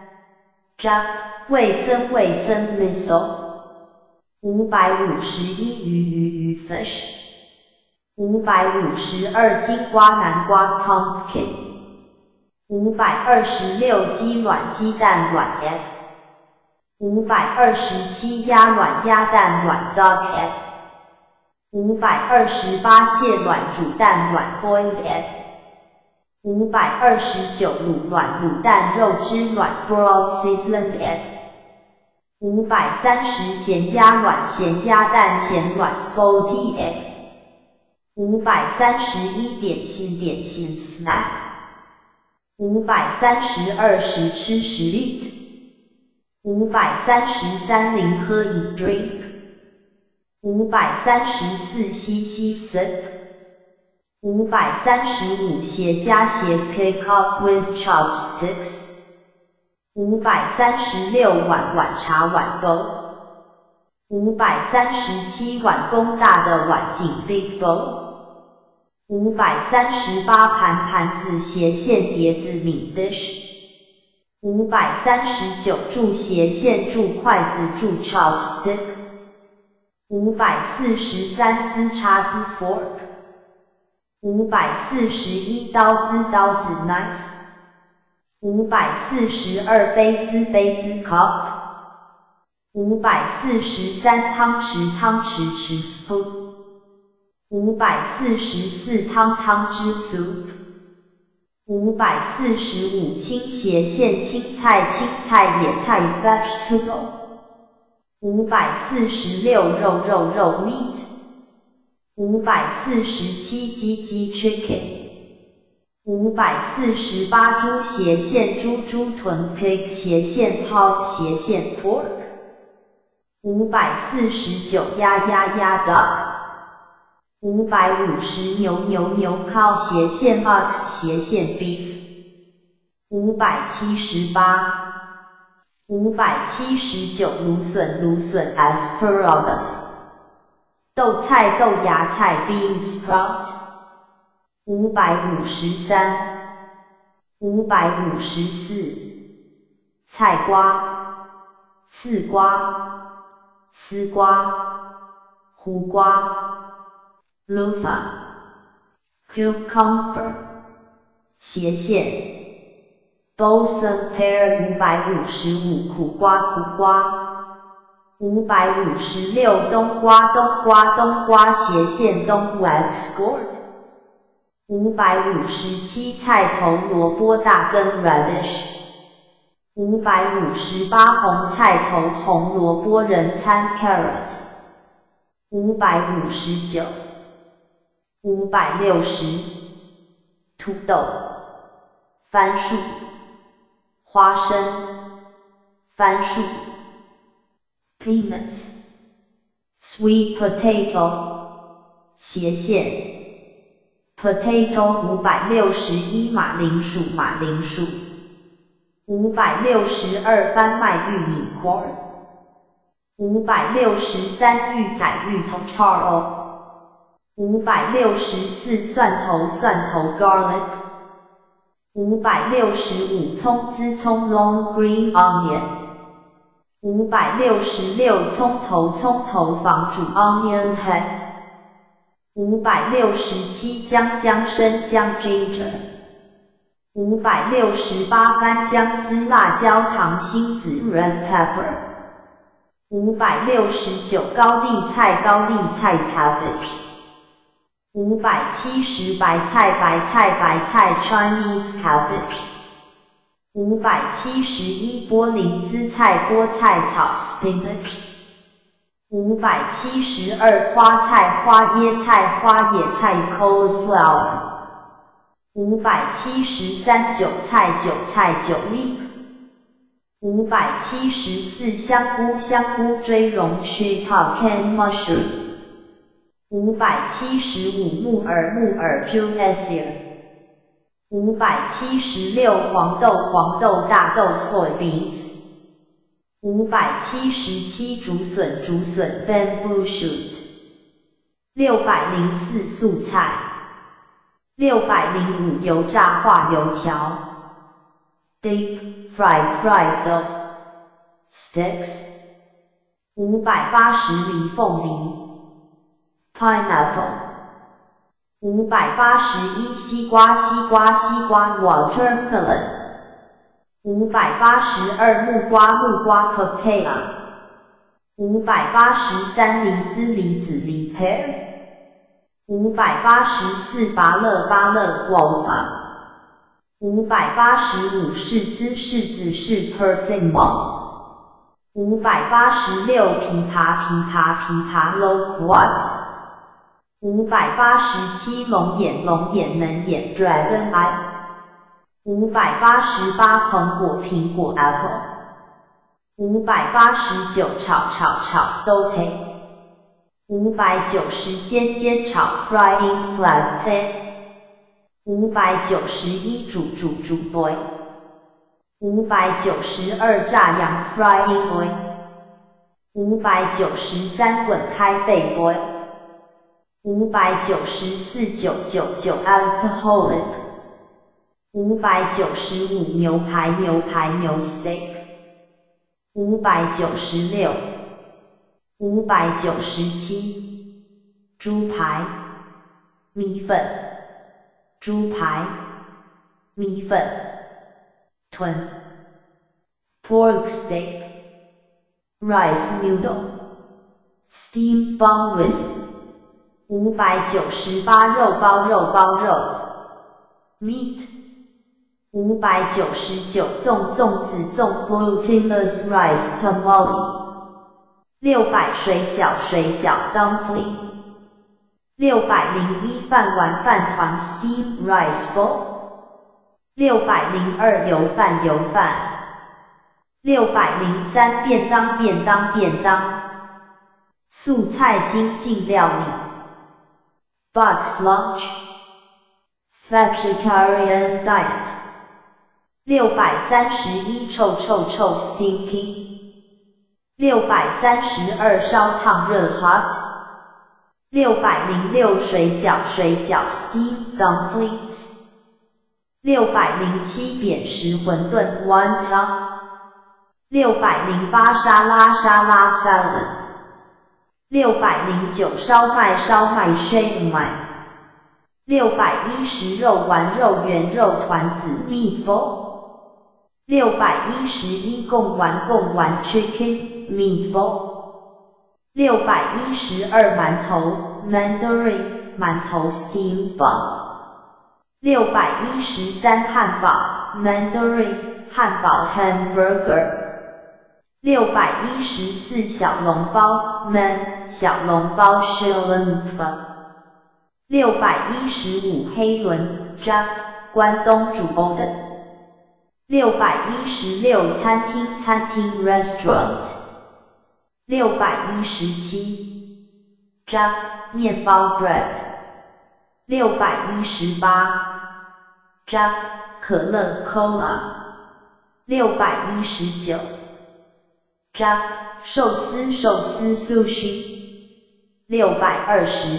jack 味增味增 miso。五百五十一鱼鱼鱼 fish。五百五十二金瓜南瓜 pumpkin。五百二十六鸡卵鸡蛋卵 egg。五百二十七鸭卵鸭蛋卵 duck egg。五百二十八蟹卵煮蛋卵 boiled egg。五百二十九卤卵卤蛋肉汁卵 broiled seasoned egg。五百三十咸鸭卵咸鸭蛋咸卵 salty egg。五百三十一点心点心 snack。五百三十二十吃食 eat。五百三十三零喝饮 drink。五百三十四吸吸 sip。五百三十五斜加斜 pick up with chopsticks。五百三十六碗碗茶碗bowl。五百三十七碗公大的碗颈 big bowl。五百三十八盘盘子斜线碟子 meat dish。五百三十九柱斜线柱筷子柱 chopstick。五百四十三支叉子 fork。五百四十一刀子刀子 knife。五百四十二杯子杯子 cup。五百四十三汤匙汤匙匙 spoon。五百四十四汤汤汁 soup。五百四十五青斜线青菜青菜野菜 vegetable。五百四十六肉肉肉 meat。五百四十七鸡鸡 chicken。五百四十八猪斜线猪猪臀 pig 斜线 hog 斜线 pork。五百四十九鸭鸭鸭 duck。五百五十牛牛牛 cow 斜线 ox 斜线 beef。五百七十八。五百七十九芦笋芦笋 asparagus。豆菜豆芽菜 bean sprout。五百五十三。五百五十四。菜瓜。丝瓜。丝瓜。胡瓜。Loofah。Cucumber。斜线。Balsam pear 五百五十五苦瓜苦瓜。五百五十六冬瓜冬瓜冬瓜斜线冬 wax gourd。五百五十七菜头萝卜大根 radish。五百五十八红菜头红萝卜人参 carrot。五百五十九。五百六十。土豆。番薯。花生。番薯。peanuts。sweet potato。斜线。potato 五百六十一马铃薯马铃薯。五百六十二番麦玉米 corn。五百六十三芋仔芋头 charo。五百六十四蒜头蒜头 garlic。五百六十五葱丝葱 long green onion。五百六十六葱头葱头房主 onion head。五百六十七姜姜生姜 ginger。五百六十八番姜丝辣椒糖心子 red pepper。五百六十九高丽菜高丽菜 cabbage。五百七十白菜白菜白菜 Chinese cabbage。五百七十一波林姿菜菠菜草 spinach。五百七十二花菜花椰菜花野菜 cauliflower。五百七十三韭菜韭菜韭 leek。五百七十四香菇香菇锥绒 shiitake canned mushroom。五百七十五木耳木耳 Juliaceae。 五百七十六黄豆黄豆大豆 soybeans。五百七十七竹笋竹笋 bamboo shoot。六百零四素菜。六百零五油炸化油条 deep fried fried dough sticks。五百八十梨凤梨 pineapple。五百八十一西瓜西瓜西瓜 watermelon。五百八十二木瓜木瓜 papaya。五百八十三梨子梨子梨 pear。五百八十四芭乐芭乐 guava。五百八十五柿子柿子是 persimmon。五百八十六枇杷枇杷枇杷 loquat。五百八十七龙眼龙眼能眼 dragon eye。五百八十八苹果苹果 apple。五百八十九炒炒炒 saute。五百九十煎煎炒 frying flatbread。五百九十一煮煮煮 boil。五百九十二炸洋 frying oil。五百九十三滚开沸 boil。五百九十四九九九 alcoholic。五百九十五牛排牛排牛 steak。五百九十六。五百九十七。猪排。米粉。猪排。米粉。豚。pork steak。rice noodle。steamed bun with。五百九十八肉包肉包肉 meat。五百九十九粽粽子粽 glutinous rice tamale。六百水饺水饺 dumpling。六百零一饭碗饭团 steamed rice bowl。六百零二油饭油饭。六百零三便当便当便当。素菜精进料理 box lunch。vegetarian diet。六百三十一臭臭臭 stinky。六百三十二烧烫热 hot。六百零六水饺水饺 steamed dumplings。六百零七扁食馄饨 wonton。六百零八沙拉沙拉 salad。六百零九烧麦烧麦 shake 麦。六百一十肉丸肉圆肉团子 meatball。六百一十一贡丸贡丸 chicken meatball。六百一十二馒头 mandarin 馒头 steamed bun。六百一十三汉堡 mandarin 汉堡 hamburger。六百一十四小笼包 man 小笼包 shrimp。六百一十五黑轮 jack 关东煮 oden。六百一十六餐厅餐厅 restaurant。六百一十七 jack 面包 bread。六百一十八 jack 可乐 cola。六百一十九 jack 寿司寿司 sushi。六百二十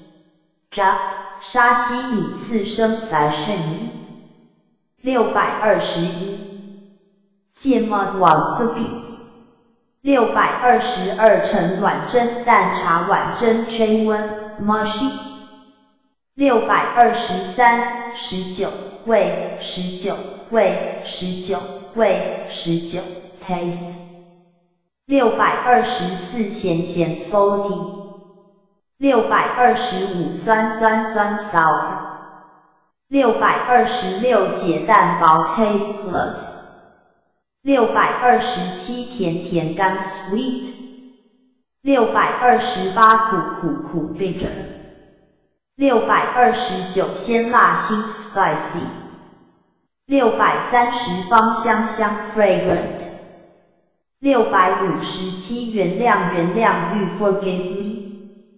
jack 沙西米刺身 sashimi。六百二十一芥末 wasabi。六百二十二陈卵蒸蛋茶碗蒸吹温 mushy。六百二十三十九味十九味十九味十九 taste。六百二十四咸咸 salty。六百二十五酸酸酸 sour。六百二十六解蛋薄 tasteless。六百二十七甜甜干 sweet。六百二十八苦苦苦 bitter。六百二十九鲜辣辛 spicy。六百三十芳香香 fragrant。六百五十七原谅原谅欲 forgive me。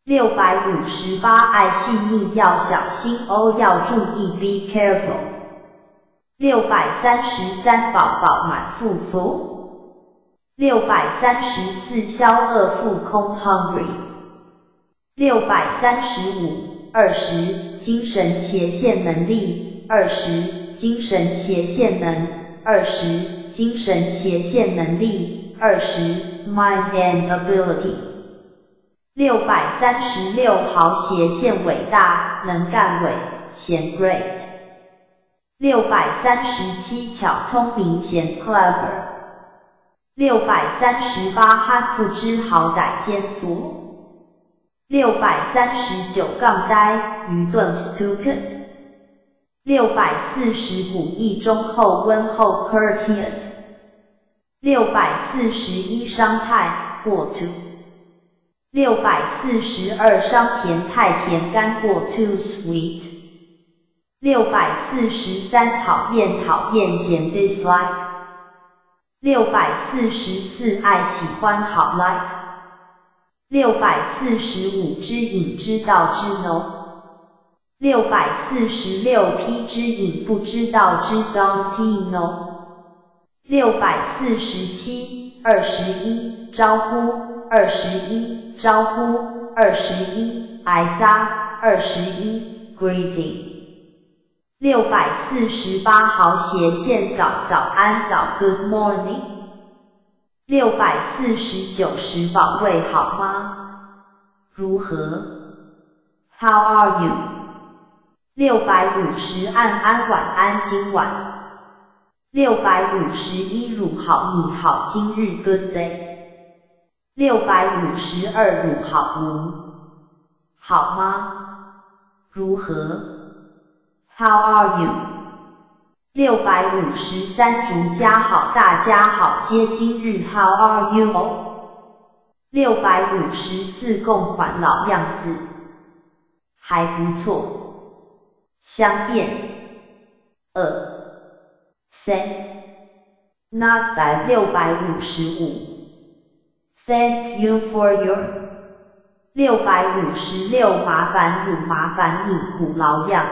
六百五十八爱细腻要小心哦，要注意 be careful。六百三十三宝宝满腹腹。六百三十四消饿腹空 hungry。六百三十五二十精神斜线能力，二十精神斜线能，二十精神斜线能力，二十 mind and ability。六百三十六好斜线伟大，能干伟贤 great。六百三十七巧聪明贤 clever。六百三十八憨不知好歹奸夫。六百三十九杠呆愚钝 stupid。六百四十古意忠厚温厚 courteous。六百四十一商太过 to。六百四十二伤甜太甜干过 too sweet。六百四十三讨厌讨厌嫌 dislike。六百四十四爱喜欢好 like。六百四十五知隐知道知 know。六百四十六批知隐不知道知 don't know。六百四十七二十一招呼，二十一招呼，二十一挨扎，二十一 greeting。六百四十八好斜线早早安早 good morning。六百四十九十宝贝好吗？如何 ？How are you？ 六百五十安安晚安今晚。六百五十一汝好你好今日 good day。六百五十二汝好无好吗？如何 ？How are you？ 六百五十三竹家好大家好皆今日 How are you？ 六百五十四共款老样子，还不错。相变二。三 not bad 六百五十五 Thank you for your 六百五十六麻烦汝麻烦你苦劳样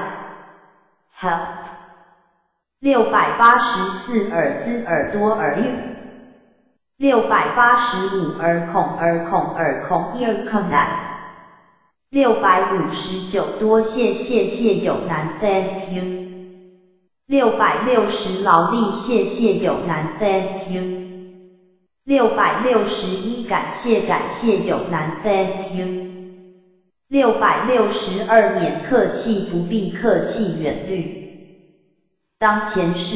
help 六百八十四耳滋耳朵耳语六百八十五耳孔耳孔耳孔 ear connect 六百五十九多谢谢谢有难 Thank you六百六十劳力谢谢有难 Thank you。六百六十一感谢感谢有难 Thank you。六百六十二免客气不必客气远虑。当前事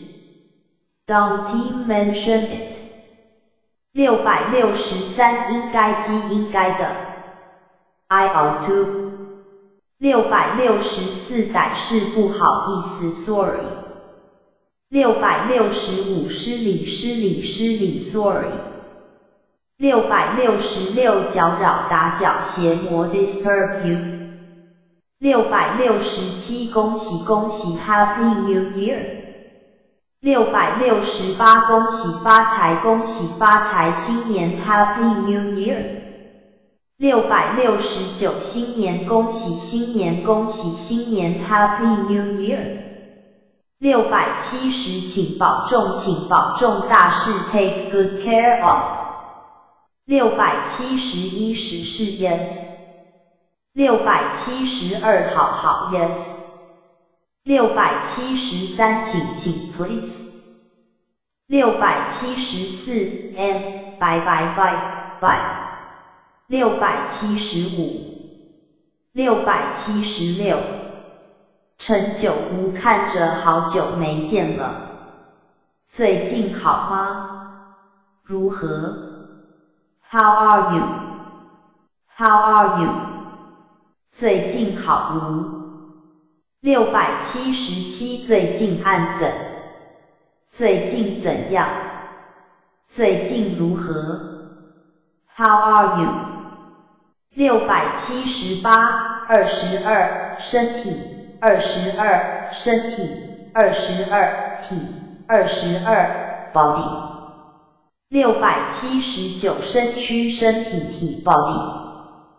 Don't mention it。六百六十三应该即应该的 I ought to。六百六十四歹势不好意思 sorry。六百六十五失礼失礼失礼 sorry。六百六十六搅扰打搅邪魔 disturb you。六百六十七恭喜恭喜 Happy New Year。六百六十八恭喜发财恭喜发财新年 Happy New Year。六百六十九新年恭喜新年恭喜新年 Happy New Year。六百七十请保重请保重大事 Take good care of。六百七十一实事 Yes。六百七十二好好 Yes。六百七十三请请 Please。六百七十四 And bye bye bye bye。六百七十五，六百七十六，陈九无看着好久没见了，最近好吗？如何 ？How are you? How are you? 最近好无？六百七十七最近暗怎？最近怎样？最近如何 ？How are you?六百七十八，二十二，身体，二十二，身体，二十二，体，二十二 ，body。六百七十九，身躯，身体，体 ，body。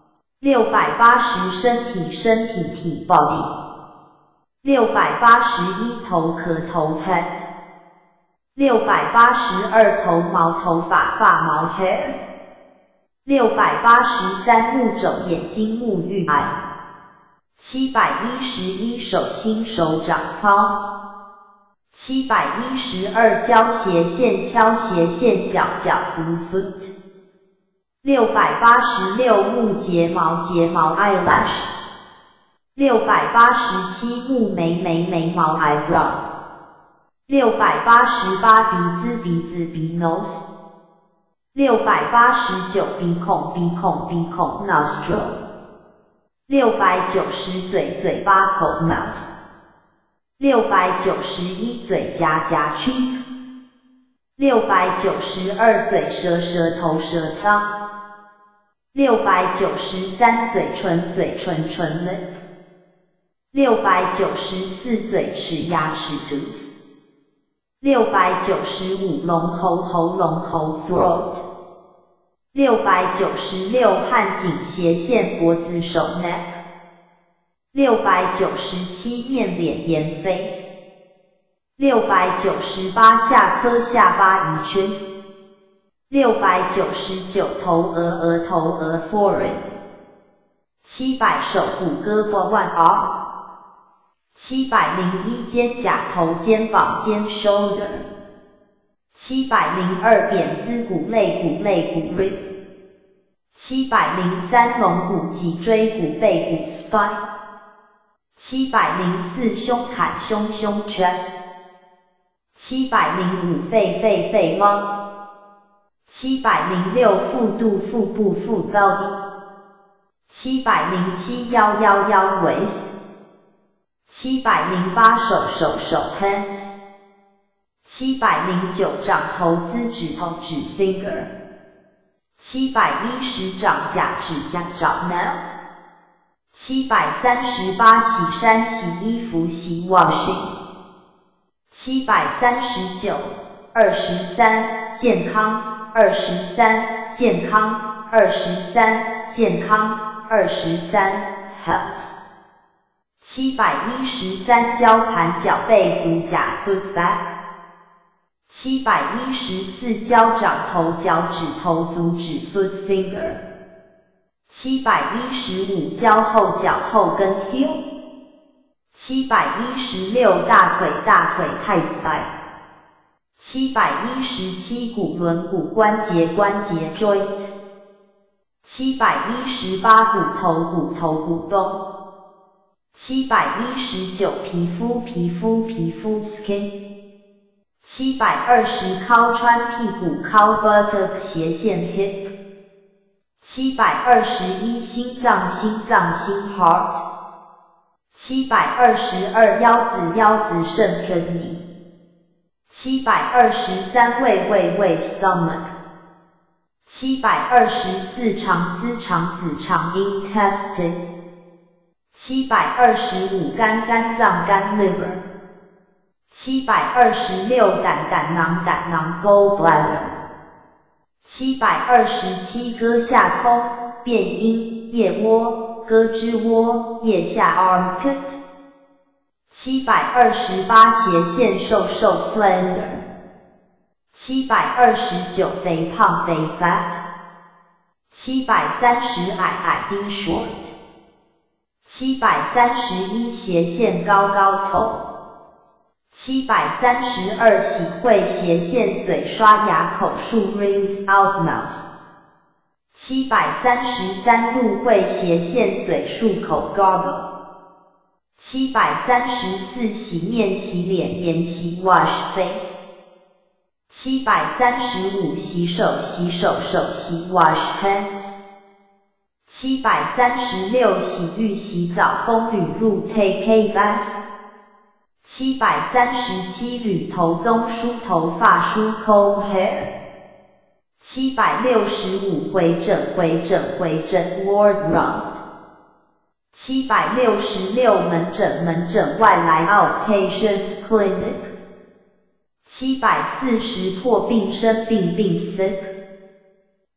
六百八十身体身体体 body。六百八十一头壳头 head。六百八十二头毛头发发毛 hair。六百八十三目炯眼睛目玉 eye。七百一十一手心手掌 palm。七百一十二交斜线敲斜线脚脚足 foot。六百八十六目睫毛睫毛 eyelash。六百八十七目眉眉眉毛 eyebrow。六百八十八鼻子鼻子鼻 nose。六百八十九鼻孔鼻孔鼻孔 nostril。六百九十嘴嘴巴口 mouth。六百九十一嘴颊颊 cheek。六百九十二嘴舌舌头舌 tongue。六百九十三嘴唇嘴唇唇 lip。六百九十四嘴齿牙齿 tooth。六百九十五龙喉喉咙喉 throat。六百九十六汉颈斜线脖子手 neck。六百九十七面脸颜 face。六百九十八下颌下巴鱼圈。六百九十九头额额头额 forehead。七百手骨胳膊 one arm。七百零一肩胛头肩膀肩 shoulder。七百零二扁姿骨肋骨肋骨 rib。七百零三龙骨脊椎骨背骨 spine。七百零四胸坎胸胸 chest。七百零五肺肺肺 lung。七百零六腹肚腹部腹 belly。七百零七腰腰腰 waist。七百零八手手手 hands。七百零九掌头姿指头指 finger。七百一十掌甲指甲爪 nail。七百三十八洗衫洗衣服洗 washing。七百三十九二十三健康二十三健康二十三健康二十三 health。七百一十三交盘脚背足甲 foot back。七百一十四交掌头脚趾头足趾 foot finger。七百一十五交后脚后跟 heel。七百一十六大腿大腿 high thigh。七百一十七骨轮骨关节关节 joint。七百一十八骨头骨头骨洞。七百一十九皮肤皮肤皮肤 skin。七百二十靠穿屁股靠 buttock 斜线 hip。七百二十一心脏心脏心 heart。七百二十二腰子腰子肾 kidney。七百二十三胃胃胃 stomach。七百二十四肠子肠子肠 intestine。七百二十五肝肝脏肝 liver。七百二十六胆胆囊胆囊 gallbladder。七百二十七膈下空变阴腋窝胳肢窝腋下 armpit。七百二十八斜线瘦瘦 slender。七百二十九肥胖肥 fat。七百三十矮矮低 short。七百三十一斜线高高头。七百三十二洗会斜线嘴刷牙口述 rinse out mouth。七百三十三入会斜线嘴漱口 gargle。七百三十四洗面洗脸眼洗 wash face。七百三十五洗手洗手手洗 wash hands。七百三十六洗浴洗澡风吕入 take a bath。七百三十七捋头棕梳头发梳 comb hair。七百六十五回诊回诊回诊 ward round。七百六十六门诊门诊外来 outpatient clinic。七百四十破病生病病 sick。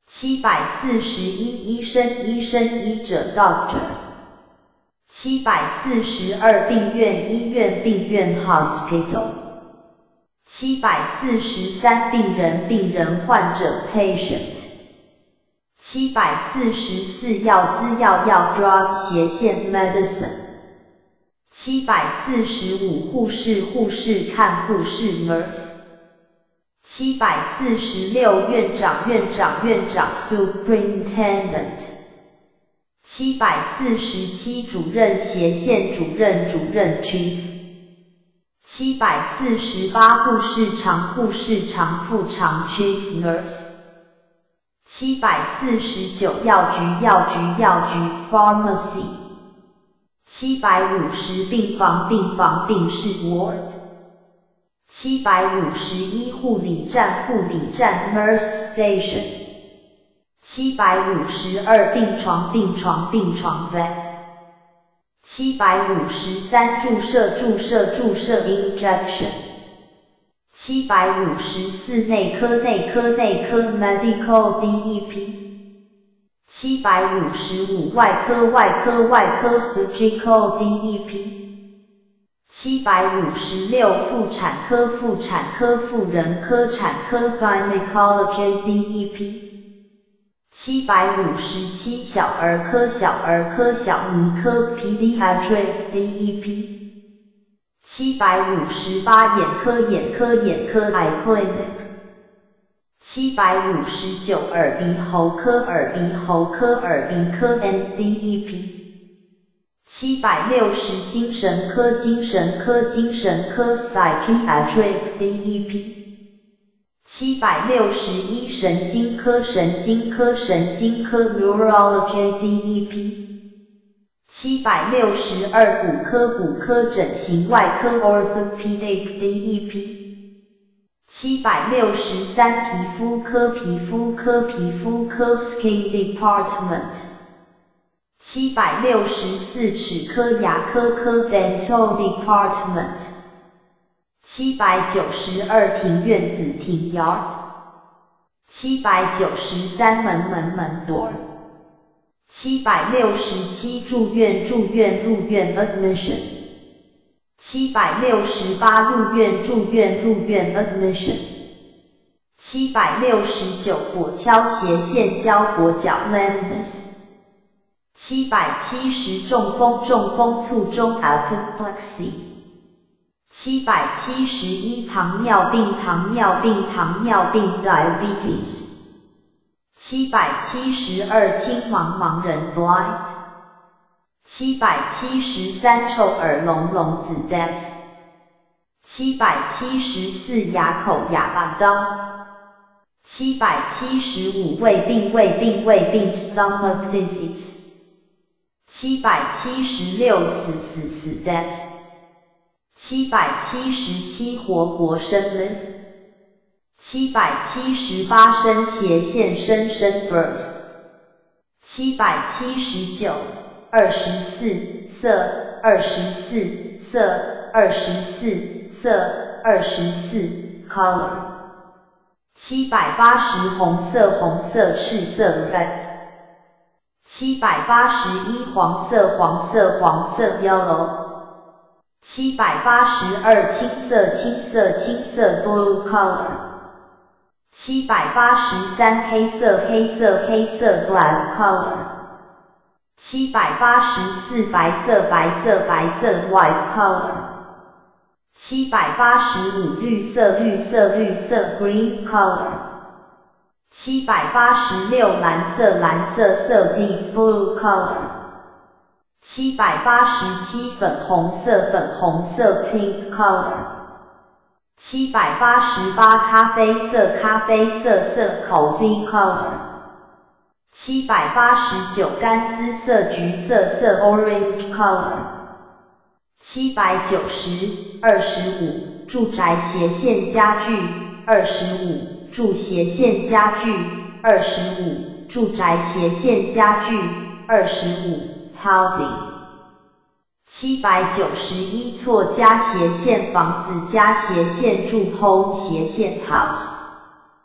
七百四十一医生医生医者 doctor。七百四十二病院医院病院 hospital。七百四十三病人病人患者 patient。七百四十四药资药药 drug 斜线 medicine。七百四十五护士护士看护士 nurse。七百四十六院长院长院长 superintendent。七百四十七主任斜线主任主任 chief。七百四十八护士长护士长副长 chief nurse。七百四十九药局药局药局 pharmacy。七百五十病房病房病室 ward。七百五十一护理站护理站 nurse station。七百五十二病床病床病床 vet。七百五十三注射注射注射 injection。七百五十四内科内科内科 medical D E P。七百五十五外科外科外科 surgical D E P。七百五十六妇产科妇产科妇人科产科 gynecology D E P。七百五十七小儿科小儿科小儿科 pediatric D E P。七百五十八眼科眼科眼科 eye clinic。七百五十九耳鼻喉科耳鼻喉科耳鼻科 N D E P。七百六十精神科精神科精神科 psychiatric D E P。七百六十一神经科神经科神经科 neurology D E P。七百六十二骨科骨科整形外科 orthopedic D E P。七百六十三皮肤科皮肤科皮肤科 skin department。七百六十四齿科牙科科 dental department。七百九十二庭院子庭 yard。七百九十三门门门 door。七百六十七住院住院入院 admission。七百六十八入院住院入院 admission。七百六十九跛锹斜线交跛脚 lameness。七百七十中风中风卒中 apoplexy。七百七十一糖尿病糖尿病糖尿病 diabetes。七百七十二青盲盲人 blind。七百七十三臭耳聋聋子 deaf。七百七十四哑口哑巴 dumb。七百七十五胃病胃病胃病 stomach disease。七百七十六死死死 death。七百七十七活活生 live。七百七十八生斜线生生 birth。七百七十九二十四色二十四色二十四色二十四 color。七百八十红色红色赤色 red。七百八十一黄色黄色黄色 yellow。七百八十二青色青色青色 blue color。七百八十三黑色黑色黑色 black color。七百八十四白色白色白色 white color。七百八十五绿色绿色绿色 green color。七百八十六蓝色蓝色色 deep blue color。七百八十七粉红色粉红色 pink color。七百八十八咖啡色咖啡色色 coffee color。七百八十九甘紫色橘色色 orange color。七百九十二十五住宅斜线家具二十五住斜线家具二十五住宅斜线家具二十五 housing。七百九十一错加斜线房子加斜线住 home 斜线 house。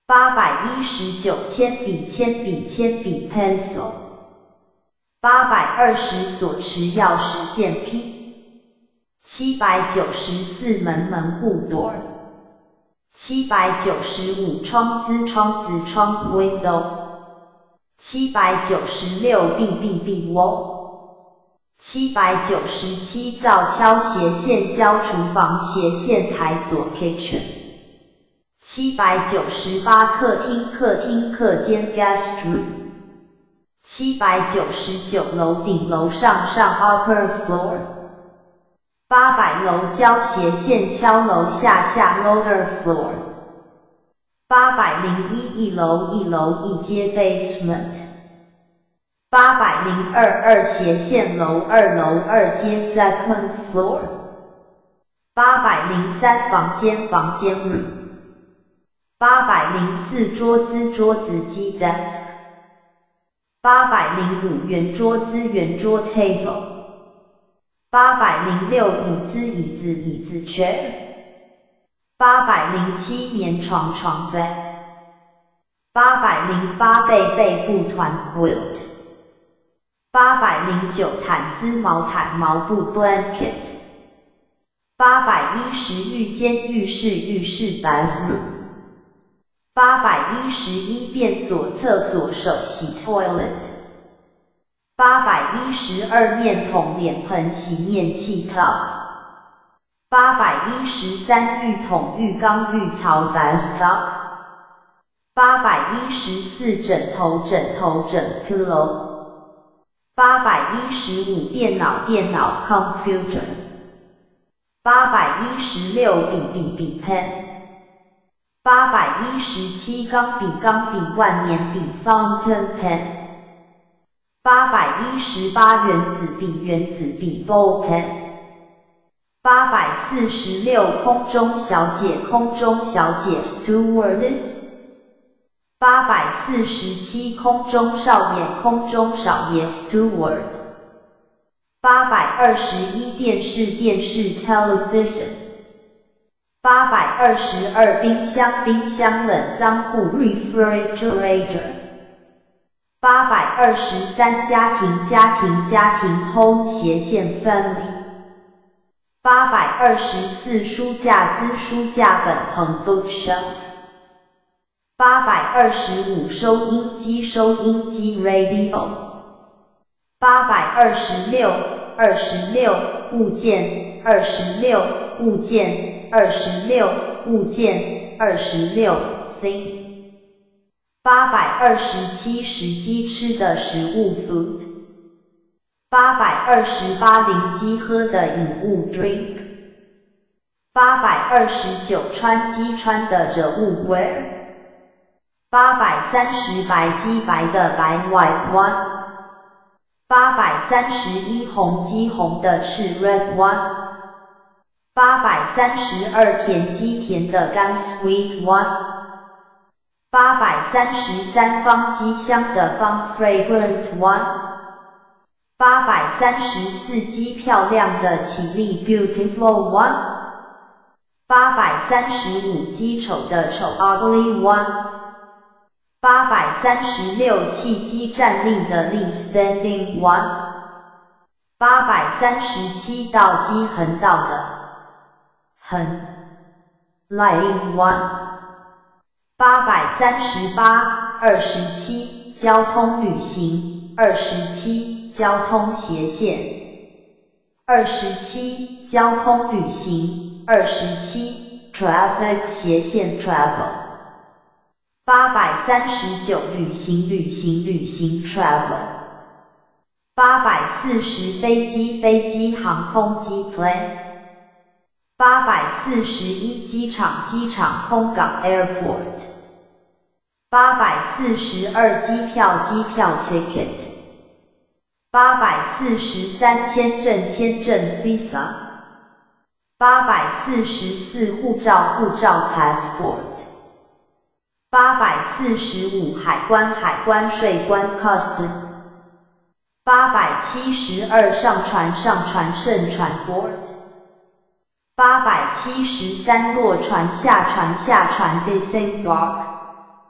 八百一十九铅笔铅笔铅笔 pencil。八百二十所持钥匙键 P。七百九十四门门户 door。七百九十五窗子窗子窗 window。七百九十六壁壁壁 wall。七百九十七灶敲斜线交厨房斜线台所 kitchen。七百九十八客厅客厅客间 guest room。七百九十九楼顶楼上上 upper floor。八百楼交斜线敲楼下下 lower floor。八百零一一楼一楼一阶 basement。八百零二二斜线楼二楼二阶 second floor。八百零三房间房间 room。八百零四桌子桌子机 desk。八百零五圆桌子圆桌 table。八百零六椅子椅子椅子 chair。八百零七棉床床 bed。八百零八被被布团 quilt。八百零九毯子毛毯毛布 blanket。八百一十浴间浴室浴室 bathroom。八百一十一便所厕所手洗 toilet。八百一十二面桶脸盆洗面器 tub。八百一十三浴桶浴缸浴槽 bathtub。八百一十四枕头枕头枕 pillow。八百一十五电脑电脑 computer。八百一十六笔笔笔 pen。八百一十七钢笔钢笔万年笔 fountain pen。八百一十八原子笔原子笔 ball pen。八百四十六空中小姐空中小姐 stewardess。八百四十七空中少爷空中少爷 steward。八百二十一电视电视 television。八百二十二冰箱冰箱冷藏库 refrigerator。八百二十三家庭家庭家庭 home 斜线 family。八百二十四书架子书架本棚 bookshelf。八百二十五收音机收音机 radio。八百二十六二十六物件二十六物件二十六物件二十六 thing。八百二十七时机吃的食物 food。八百二十八零机喝的饮物 drink。八百二十九穿机穿的着物 wear。八百三十白机白的白 white one。八百三十一红机红的赤 red one。八百三十二甜机甜的干 sweet one。八百三十三芳机香的芳 fragrant one。八百三十四机漂亮的绮丽 beautiful one。八百三十五机丑的丑 ugly one。八百三十六汽机站立的立 standing one。八百三十七道机横道的横 lying one。八百三十八二十七交通旅行二十七交通斜线。二十七交通旅行二十七 traffic 斜线 travel。八百三十九旅行旅行旅行 travel。八百四十飞机飞机航空机 plane。八百四十一机场机场空港 airport。八百四十二机票机票 ticket。八百四十三签证签证 visa。八百四十四护照护照 passport。八百四十五海关海关税关 custom。八百七十二上船上船盛船 board。八百七十三落船下船下船 disembark。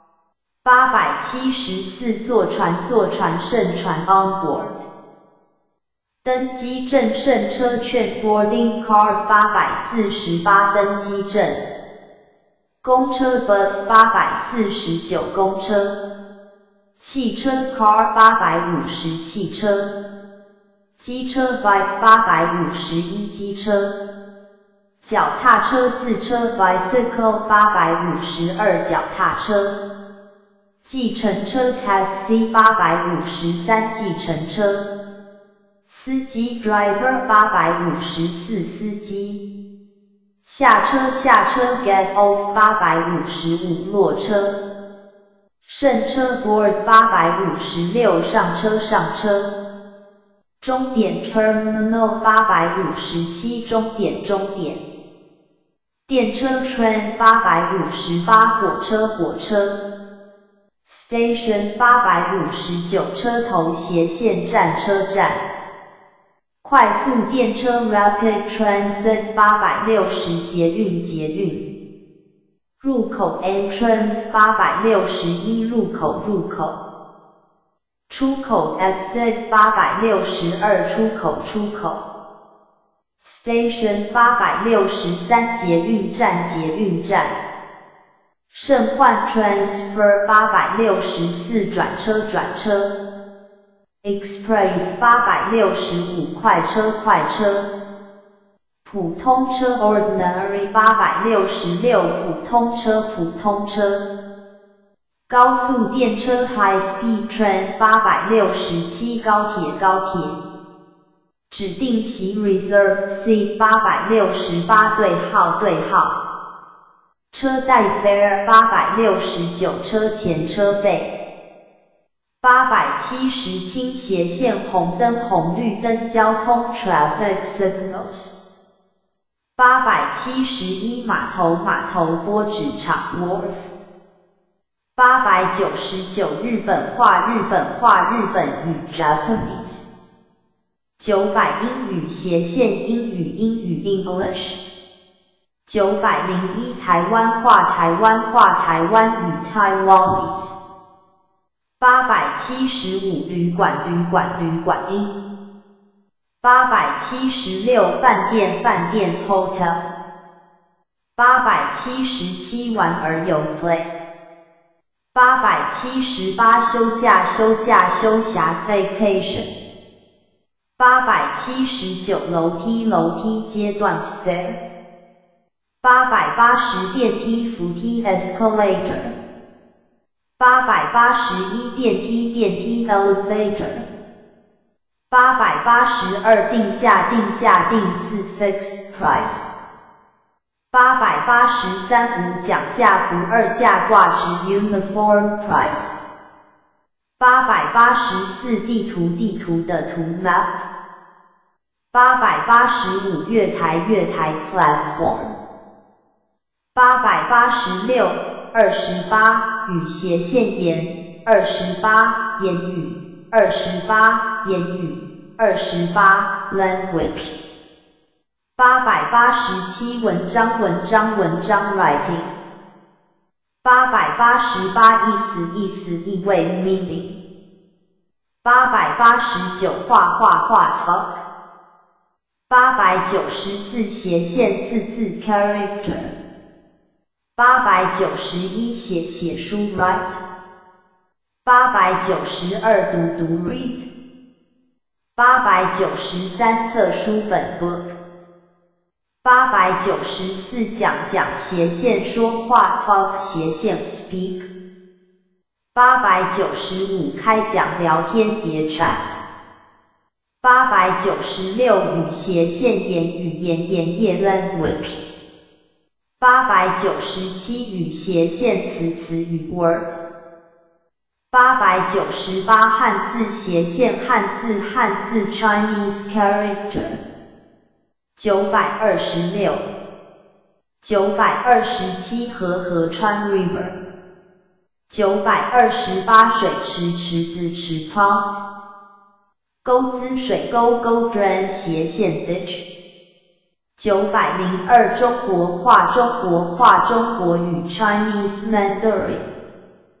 八百七十四坐船坐船胜船 on board。登机证胜车券 boarding card 八百四十八登机证。公车 bus 八百四十九公车。汽车 car 八百五十汽车。机车 bike 八百五十一机车。脚踏车自车 bicycle 八百五十二脚踏车。计程车 taxi 八百五十三计程车。司机 driver 八百五十四司机。下车下车 get off 八百五十五落车。上车 board 八百五十六上车上车。终点 terminal 八百五十七终点终点。电车 train 八百五十八火车火车。Station 八百五十九车头斜线站车站。快速电车 Rapid Transit 八百六十捷运捷运。入口 Entrance 八百六十一入口入口。出口 Exit 八百六十二出口出口。Station 八百六十三捷运站捷运站。盛换 Transfer 八百六十四转车转车。Express 八百六十五快车快车。普通车 Ordinary 八百六十六普通车普通车。高速电车 High Speed Train 八百六十七高铁高铁。指定席 Reserved Seat 八百六十八对号对号。车代 Fare 八百六十九车前车费。八百七十倾斜线红灯红绿灯交通 Traffic Signals。八百七十一码头码头波纸厂 Wharf。八百九十九日本话日本话日本语 Japanese。九百英语斜线英语英语 English。九百零一台湾话台湾话台湾语 Taiwanese。八百七十五旅馆旅馆旅馆英。八百七十六饭店饭店 Hotel。八百七十七玩儿游 Play。八百七十八休假休假休暇 Vacation。八百七十九楼梯楼梯阶段 Stair。八百八十电梯扶梯 Escalator。八百八十一电梯电梯 Elevator。八百八十二定价定价定四 Fixed Price。八百八十三无讲价不二价挂值 Uniform Price。八百八十四地图地图的图 Map。八百八十五月台月台 Platform。八百八十六二十八语斜线言二十八言语二十八言语二十八 language。八百八十七文章文章文章 writing。八百八十八意思意思意味 meaning。八百八十九画画画 talk。八百九十字斜线字字 character。八百九十一写写书 write。八百九十二读读 read。八百九十三册书本 book。八百九十四讲讲斜线说话 talk 斜线 speak。八百九十五开讲聊天叠 chat。八百九十六语斜线言语言言业 language。八百九十七语斜线词词语 word。八百九十八汉字斜线汉字汉字 Chinese character。九百二十六。九百二十七河河川 river。九百二十八水池池子池 pond。沟资水沟沟 drain 斜线 ditch。九百零二中国话中国话中国语 Chinese Mandarin。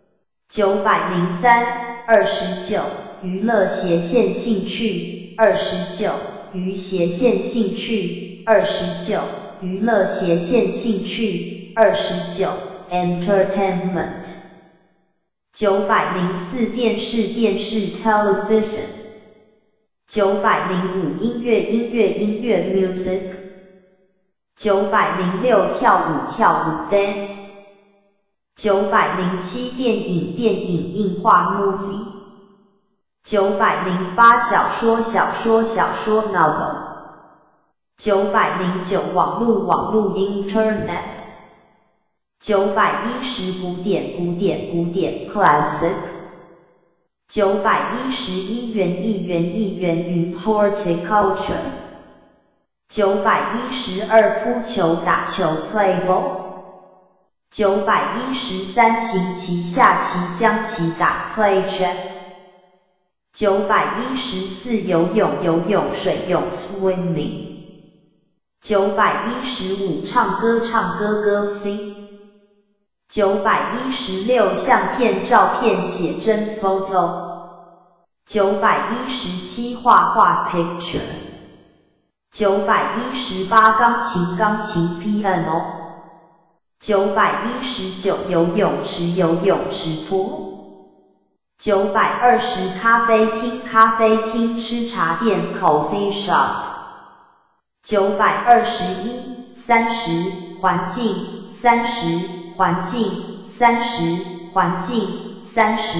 九百零三，二十九，娱乐斜线兴趣，二十九，娱斜线兴趣，二十九，娱乐斜线兴趣，二十九 ，entertainment。九百零四，电视电视 television。九百零五，音乐音乐音乐 music。九百零六，跳舞跳舞 dance。九百零七，电影电影映画 movie。九百零八，小说小说小说 novel。九百零九，网络网络 internet。九百一十，古典古典古典 classic。九百一十一，园艺园艺园艺 horticulture。九百一十二，扑球打球 playball。九百一十三，行棋下棋将棋打 play chess。九百一十四，游泳游泳水泳 swimming。九百一十五，唱歌唱歌歌 sing。九百一十六，相片照片写真 photo。九百一十七，画画 picture。九百一十八，钢琴钢琴 piano。九百一十九，游泳池游泳池坡。九百二十，咖啡厅咖啡厅吃茶店 coffee shop。九百二十一，三十，环境三十，环境三十，环境三十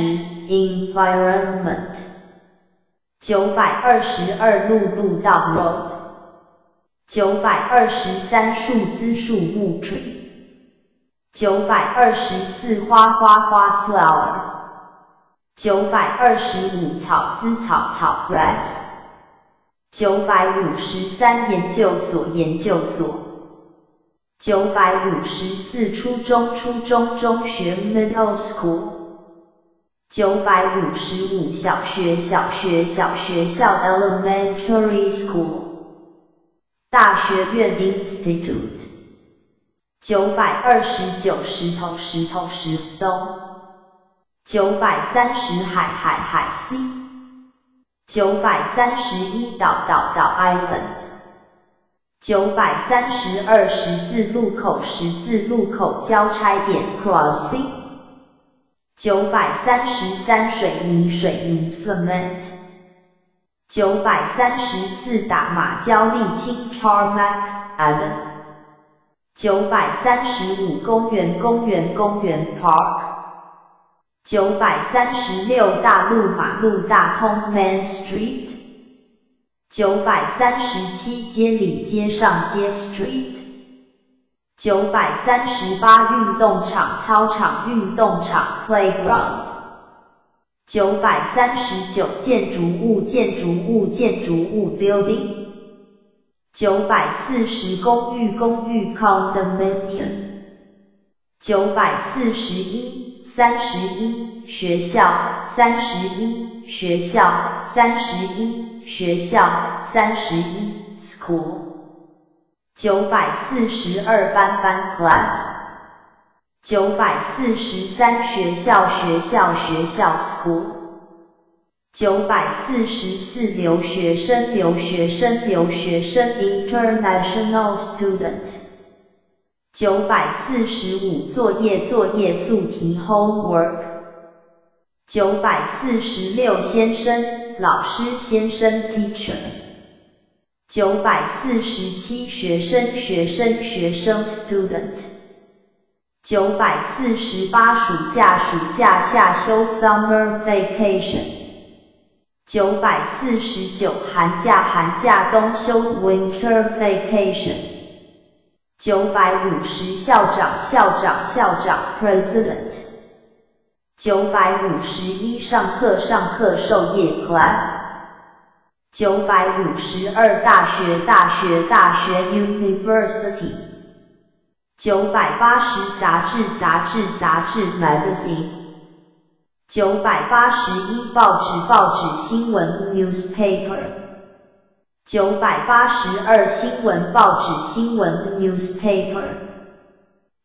environment。九百二十二，路路道 road。九百二十三，树枝树木 tree。九百二十四，花花花 flower。九百二十五，草枝草草 grass。九百五十三，研究所研究所。九百五十四，初中初中中学 middle school。九百五十五，小学小学小学校 elementary school。大学院 institute。九百二十九，石头石头石 stone。九百三十，海海海 sea。九百三十一，岛岛岛 island。九百三十二，十字路口十字路口交叉点 crossing。九百三十三，水泥水泥 cement。九百三十四，打马交沥青 tarmac island。九百三十五，公园公园公园 park。九百三十六，大路马路大通 main street。九百三十七，街里街上街 street。九百三十八，运动场操场运动场 playground。九百三十九，建筑物建筑物建筑物 building。九百四十，公寓公寓 condominium。九百四十一，三十一，学校三十一，学校三十一，学校三十一 school。九百四十二，班班 class。九百四十三，学校学校学校 school。九百四十四，留学生留学生留学生 international student。九百四十五，作业作业速题 homework。九百四十六，先生老师先生 teacher。九百四十七，学生学生学生 student。九百四十八，暑假暑假夏休 summer vacation。九百四十九，寒假寒假冬休 winter vacation。九百五十，校长校长校长 president。九百五十一，上课上课授业 class。九百五十二，大学大学大学 university。九百八十，杂志杂志杂志 magazine。九百八十一，报纸报纸新闻 newspaper。九百八十二，新闻报纸新闻 newspaper。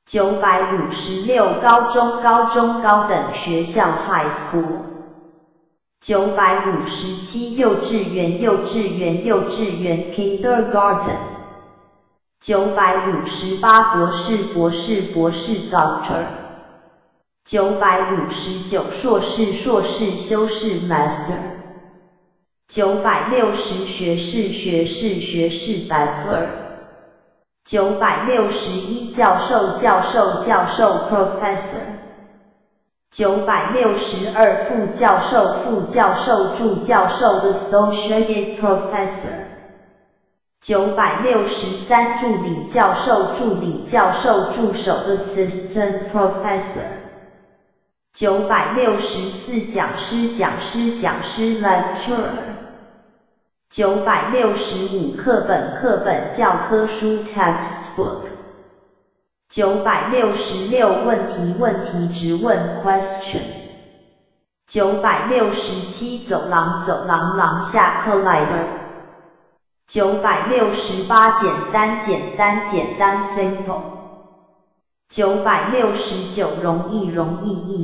九百五十六高中高中高等学校 High School。九百五十七幼稚园幼稚园幼稚园 Kindergarten。九百五十八博士博士博士 Doctor。九百五十九硕士硕士修士 Master。九百六十学士学士学士 Bachelor。九百六十一教授教授教授 Professor。九百六十二副教授副教授助教授 Associate Professor。九百六十三助理教授助理教授助手 Assistant Professor。九百六十四讲师讲师讲师 Lecturer。九百六十五课本课本教科书 Textbook。九百六十六问题问题直问 Question。九百六十七走廊走廊廊下 Collider。九百六十八简单简单简单 Simple。九百六十九容易容易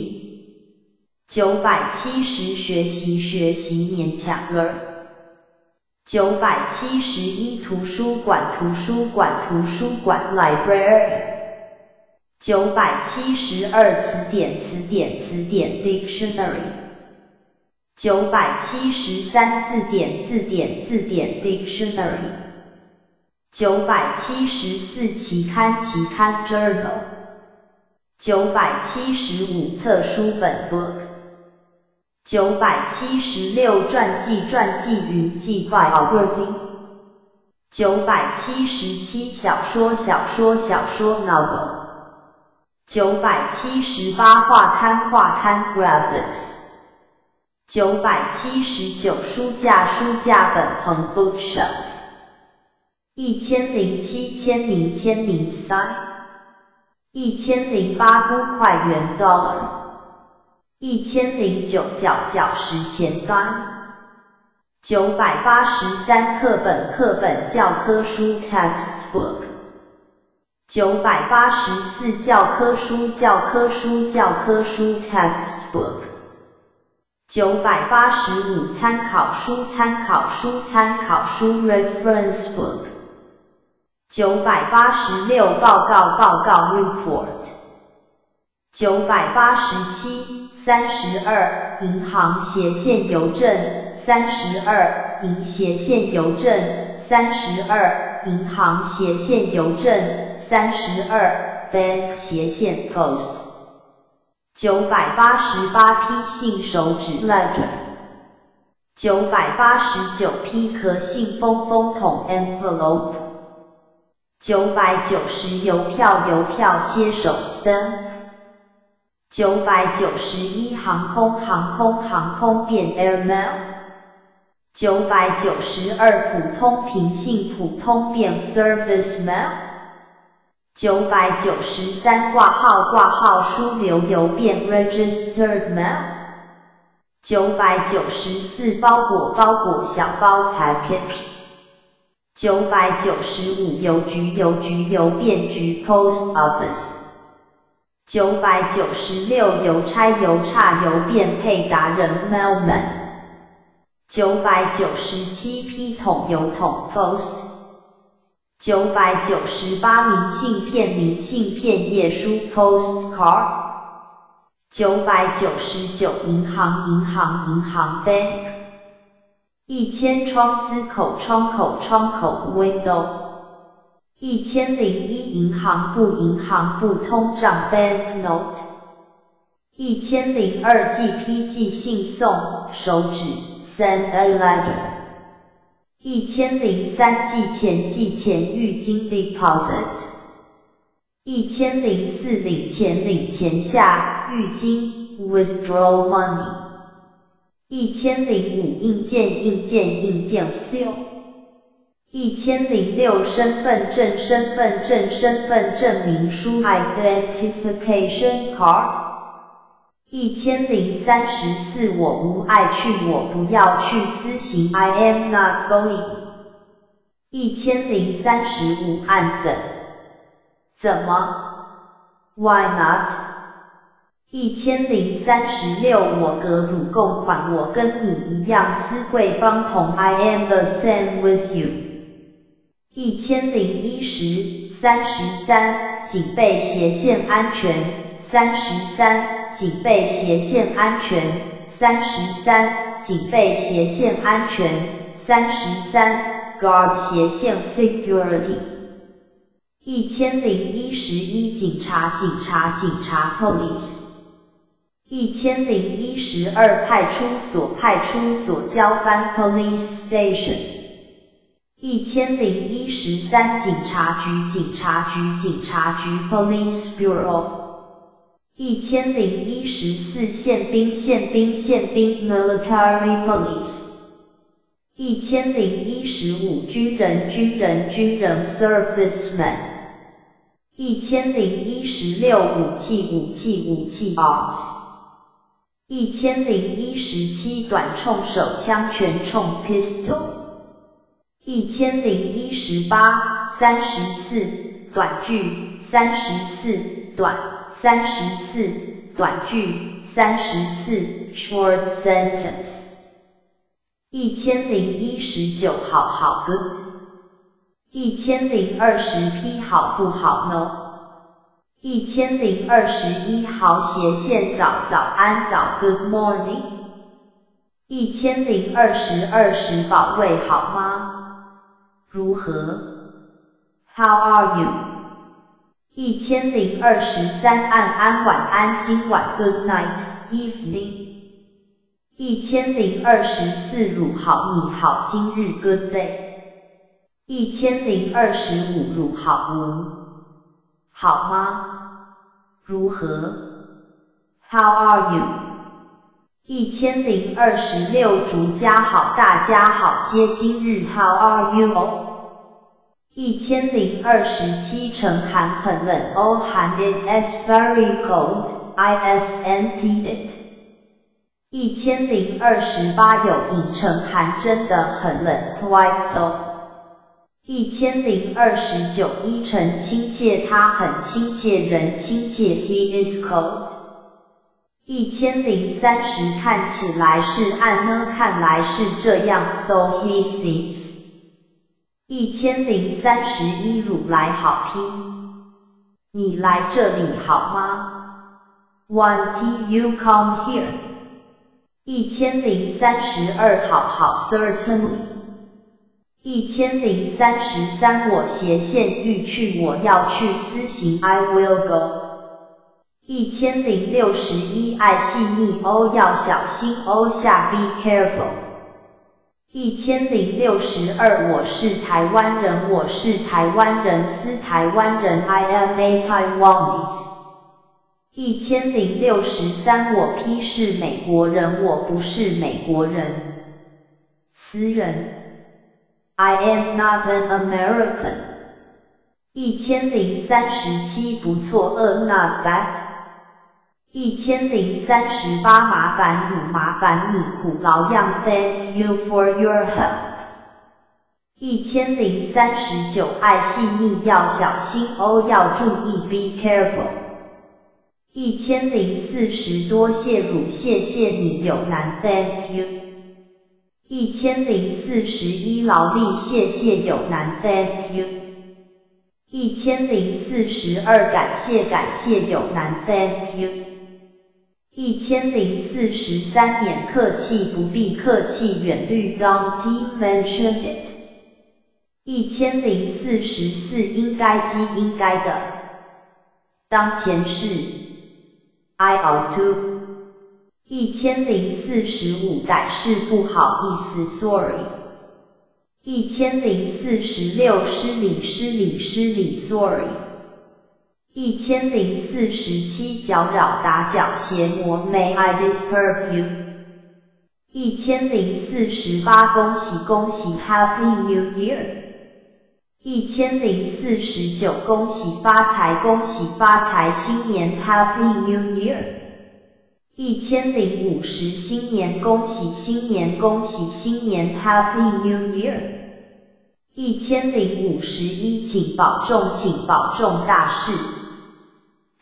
Easy。九百七十学习学习勉强 Learn。九百七十一图书馆图书馆图书馆 Library。九百七十二词典词典词典 Dictionary。九百七十三字典字典字典 Dictionary。九百七十四期刊期刊 Journal。九百七十五册书本 Book。九百七十六传记传记云记 Biography。九百七十七小说小说小说 Novel。九百七十八画刊画刊 Graphics。九百七十九书架书架本棚 Bookshelf。一千零七签名签名 Sign。一千零八钴块元 Dollar。一千零九角角十钱 Dime。九百八十三课本课本教科书 Textbook。九百八十四教科书教科书教科书 Textbook。九百八十五参考书参考书参考书 Reference Book。九百八十六报告报告 Report。九百八十七三十二银行斜线邮政三十二银斜线邮政三十二银行斜线邮政三十二 Bank 斜线 Post。九百八十八批信手纸 Ledger。九百八十九批壳信封封筒 Envelope。九百九十邮票邮票切手 Stamp。九百九十一航空航空航空便 Airmail。九百九十二普通平信普通便 Service Mail。九百九十三挂号挂号书流邮便 Registered Mail。九百九十四包裹包裹小包 Package。九百九十五邮局邮局邮便局 Post Office。九百九十六邮差邮差邮便配达人 Mailman。九百九十七批筒邮筒 Post。九百九十八明信片明信片页书 Postcard。九百九十九银行银行银行 Bank。一千窗资口窗口窗口 Window。一千零一银行部银行部通账 Banknote。一千零二寄批寄信送手纸 Send a letter。一千零三寄钱寄钱浴巾 Deposit。一千零四领钱领钱下浴巾 Withdraw money。一千零五印件印件印件 Seal。一千零六身份证身份证身份证明书 Identification Card。一千零三十四我无爱去我不要去私行 I am not going。一千零三十五按怎怎么 Why not? 一千零三十六我格汝共款我跟你一样思贵方同 I am the same with you. 一千零一十三十三警备斜线安全三十三警备斜线安全三十三警备斜线安全三十三 guard 斜线 security. 一千零一十一警察警察警察 police. 一千零一十二派出所派出所交番 police station. 一千零一十三警察局警察局警察局 police bureau. 一千零一十四宪兵宪兵宪兵 military police. 一千零一十五军人军人军人 serviceman. 一千零一十六武器武器武器 arms. 一千零一十七短冲手枪全冲 pistol. 一千零一十八三十四短距三十四短三十四短距三十四 short sentence. 一千零一十九好好 good. 一千零二十批好不好 no. 一千零二十一好斜线早早安早 good morning. 一千零二十二十保卫好吗？如何 ？How are you? 一千零二十三安安晚安今晚 good night evening. 一千零二十四汝好你好今日 good day. 一千零二十五汝好无好吗？如何 ？How are you? 一千零二十六竹家好大家好皆今日 How are you? 一千零二十七晨寒很冷 Oh 寒 It is very cold. I isn't it. 一千零二十八有影晨寒真的很冷 Quite so. 一千零二十九依晨亲切他很亲切人亲切 He is cold. 一千零三十看起来是暗呢看来是这样 So he seems. 一千零三十一汝来好批你来这里好吗 Want you come here. 一千零三十二好好 Certainly. 一千零三十三我斜线欲去我要去私行 I will go. 一千零六十一爱细腻哦要小心哦下 be careful. 一千零六十二我是台湾人我是台湾人思台湾人 I am a Taiwanese. 一千零六十三我批是美国人我不是美国人私人I am not an American. 一千零三十七不错呃 not bad. 一千零三十八麻烦汝麻烦你苦劳样 Thank you for your help. 一千零三十九爱细腻要小心哦要注意 be careful. 一千零四十多谢汝谢谢你有难 Thank you. 一千零四十一劳力谢谢有难 Thank you. 一千零四十二感谢感谢有难 Thank you. 一千零四十三免客气不必客气远虑 Don't mention it. 一千零四十四应该即应该的当前式 I ought to. 一千零四十五歹是不好意思 sorry. 一千零四十六失礼失礼失礼 sorry. 一千零四十七搅扰打搅邪魔 May I disturb you. 一千零四十八恭喜恭喜 Happy New Year. 一千零四十九恭喜发财恭喜发财新年 Happy New Year. 一千零五十新年恭喜新年恭喜新年 Happy New Year. 一千零五十一请保重请保重大事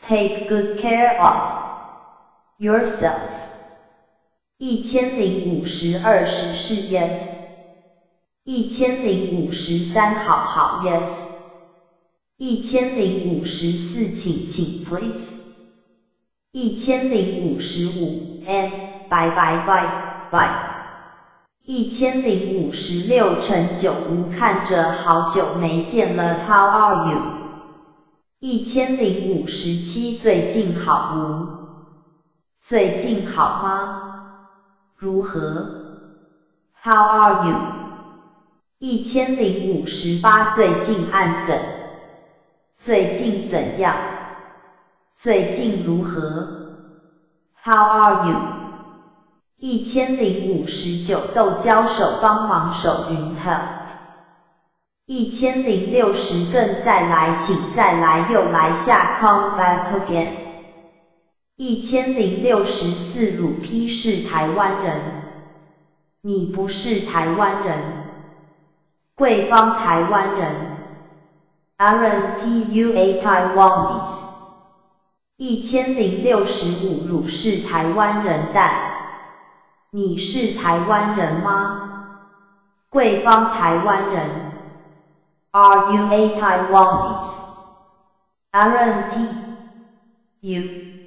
take good care of yourself. 一千零五十二十是 yes. 一千零五十三好好 yes. 一千零五十四请请 please. 一千零五十五 and bye bye bye bye. 一千零五十六陈九无看着好久没见了 how are you. 一千零五十七最近好无？最近好吗？如何 ？How are you？ 一千零五十八最近暗怎？最近怎样？最近如何 ？How are you？ 一千零五十九豆胶手帮忙手云 help。一千零六十更再来请再来又来下 come back again。一千零六十四汝批是台湾人，你不是台湾人，贵方台湾人 ，aren't you a Taiwanese？ 一千零六十五汝是台湾人但，你是台湾人吗？贵方台湾人 ，Are you a Taiwanese？ Aren't you？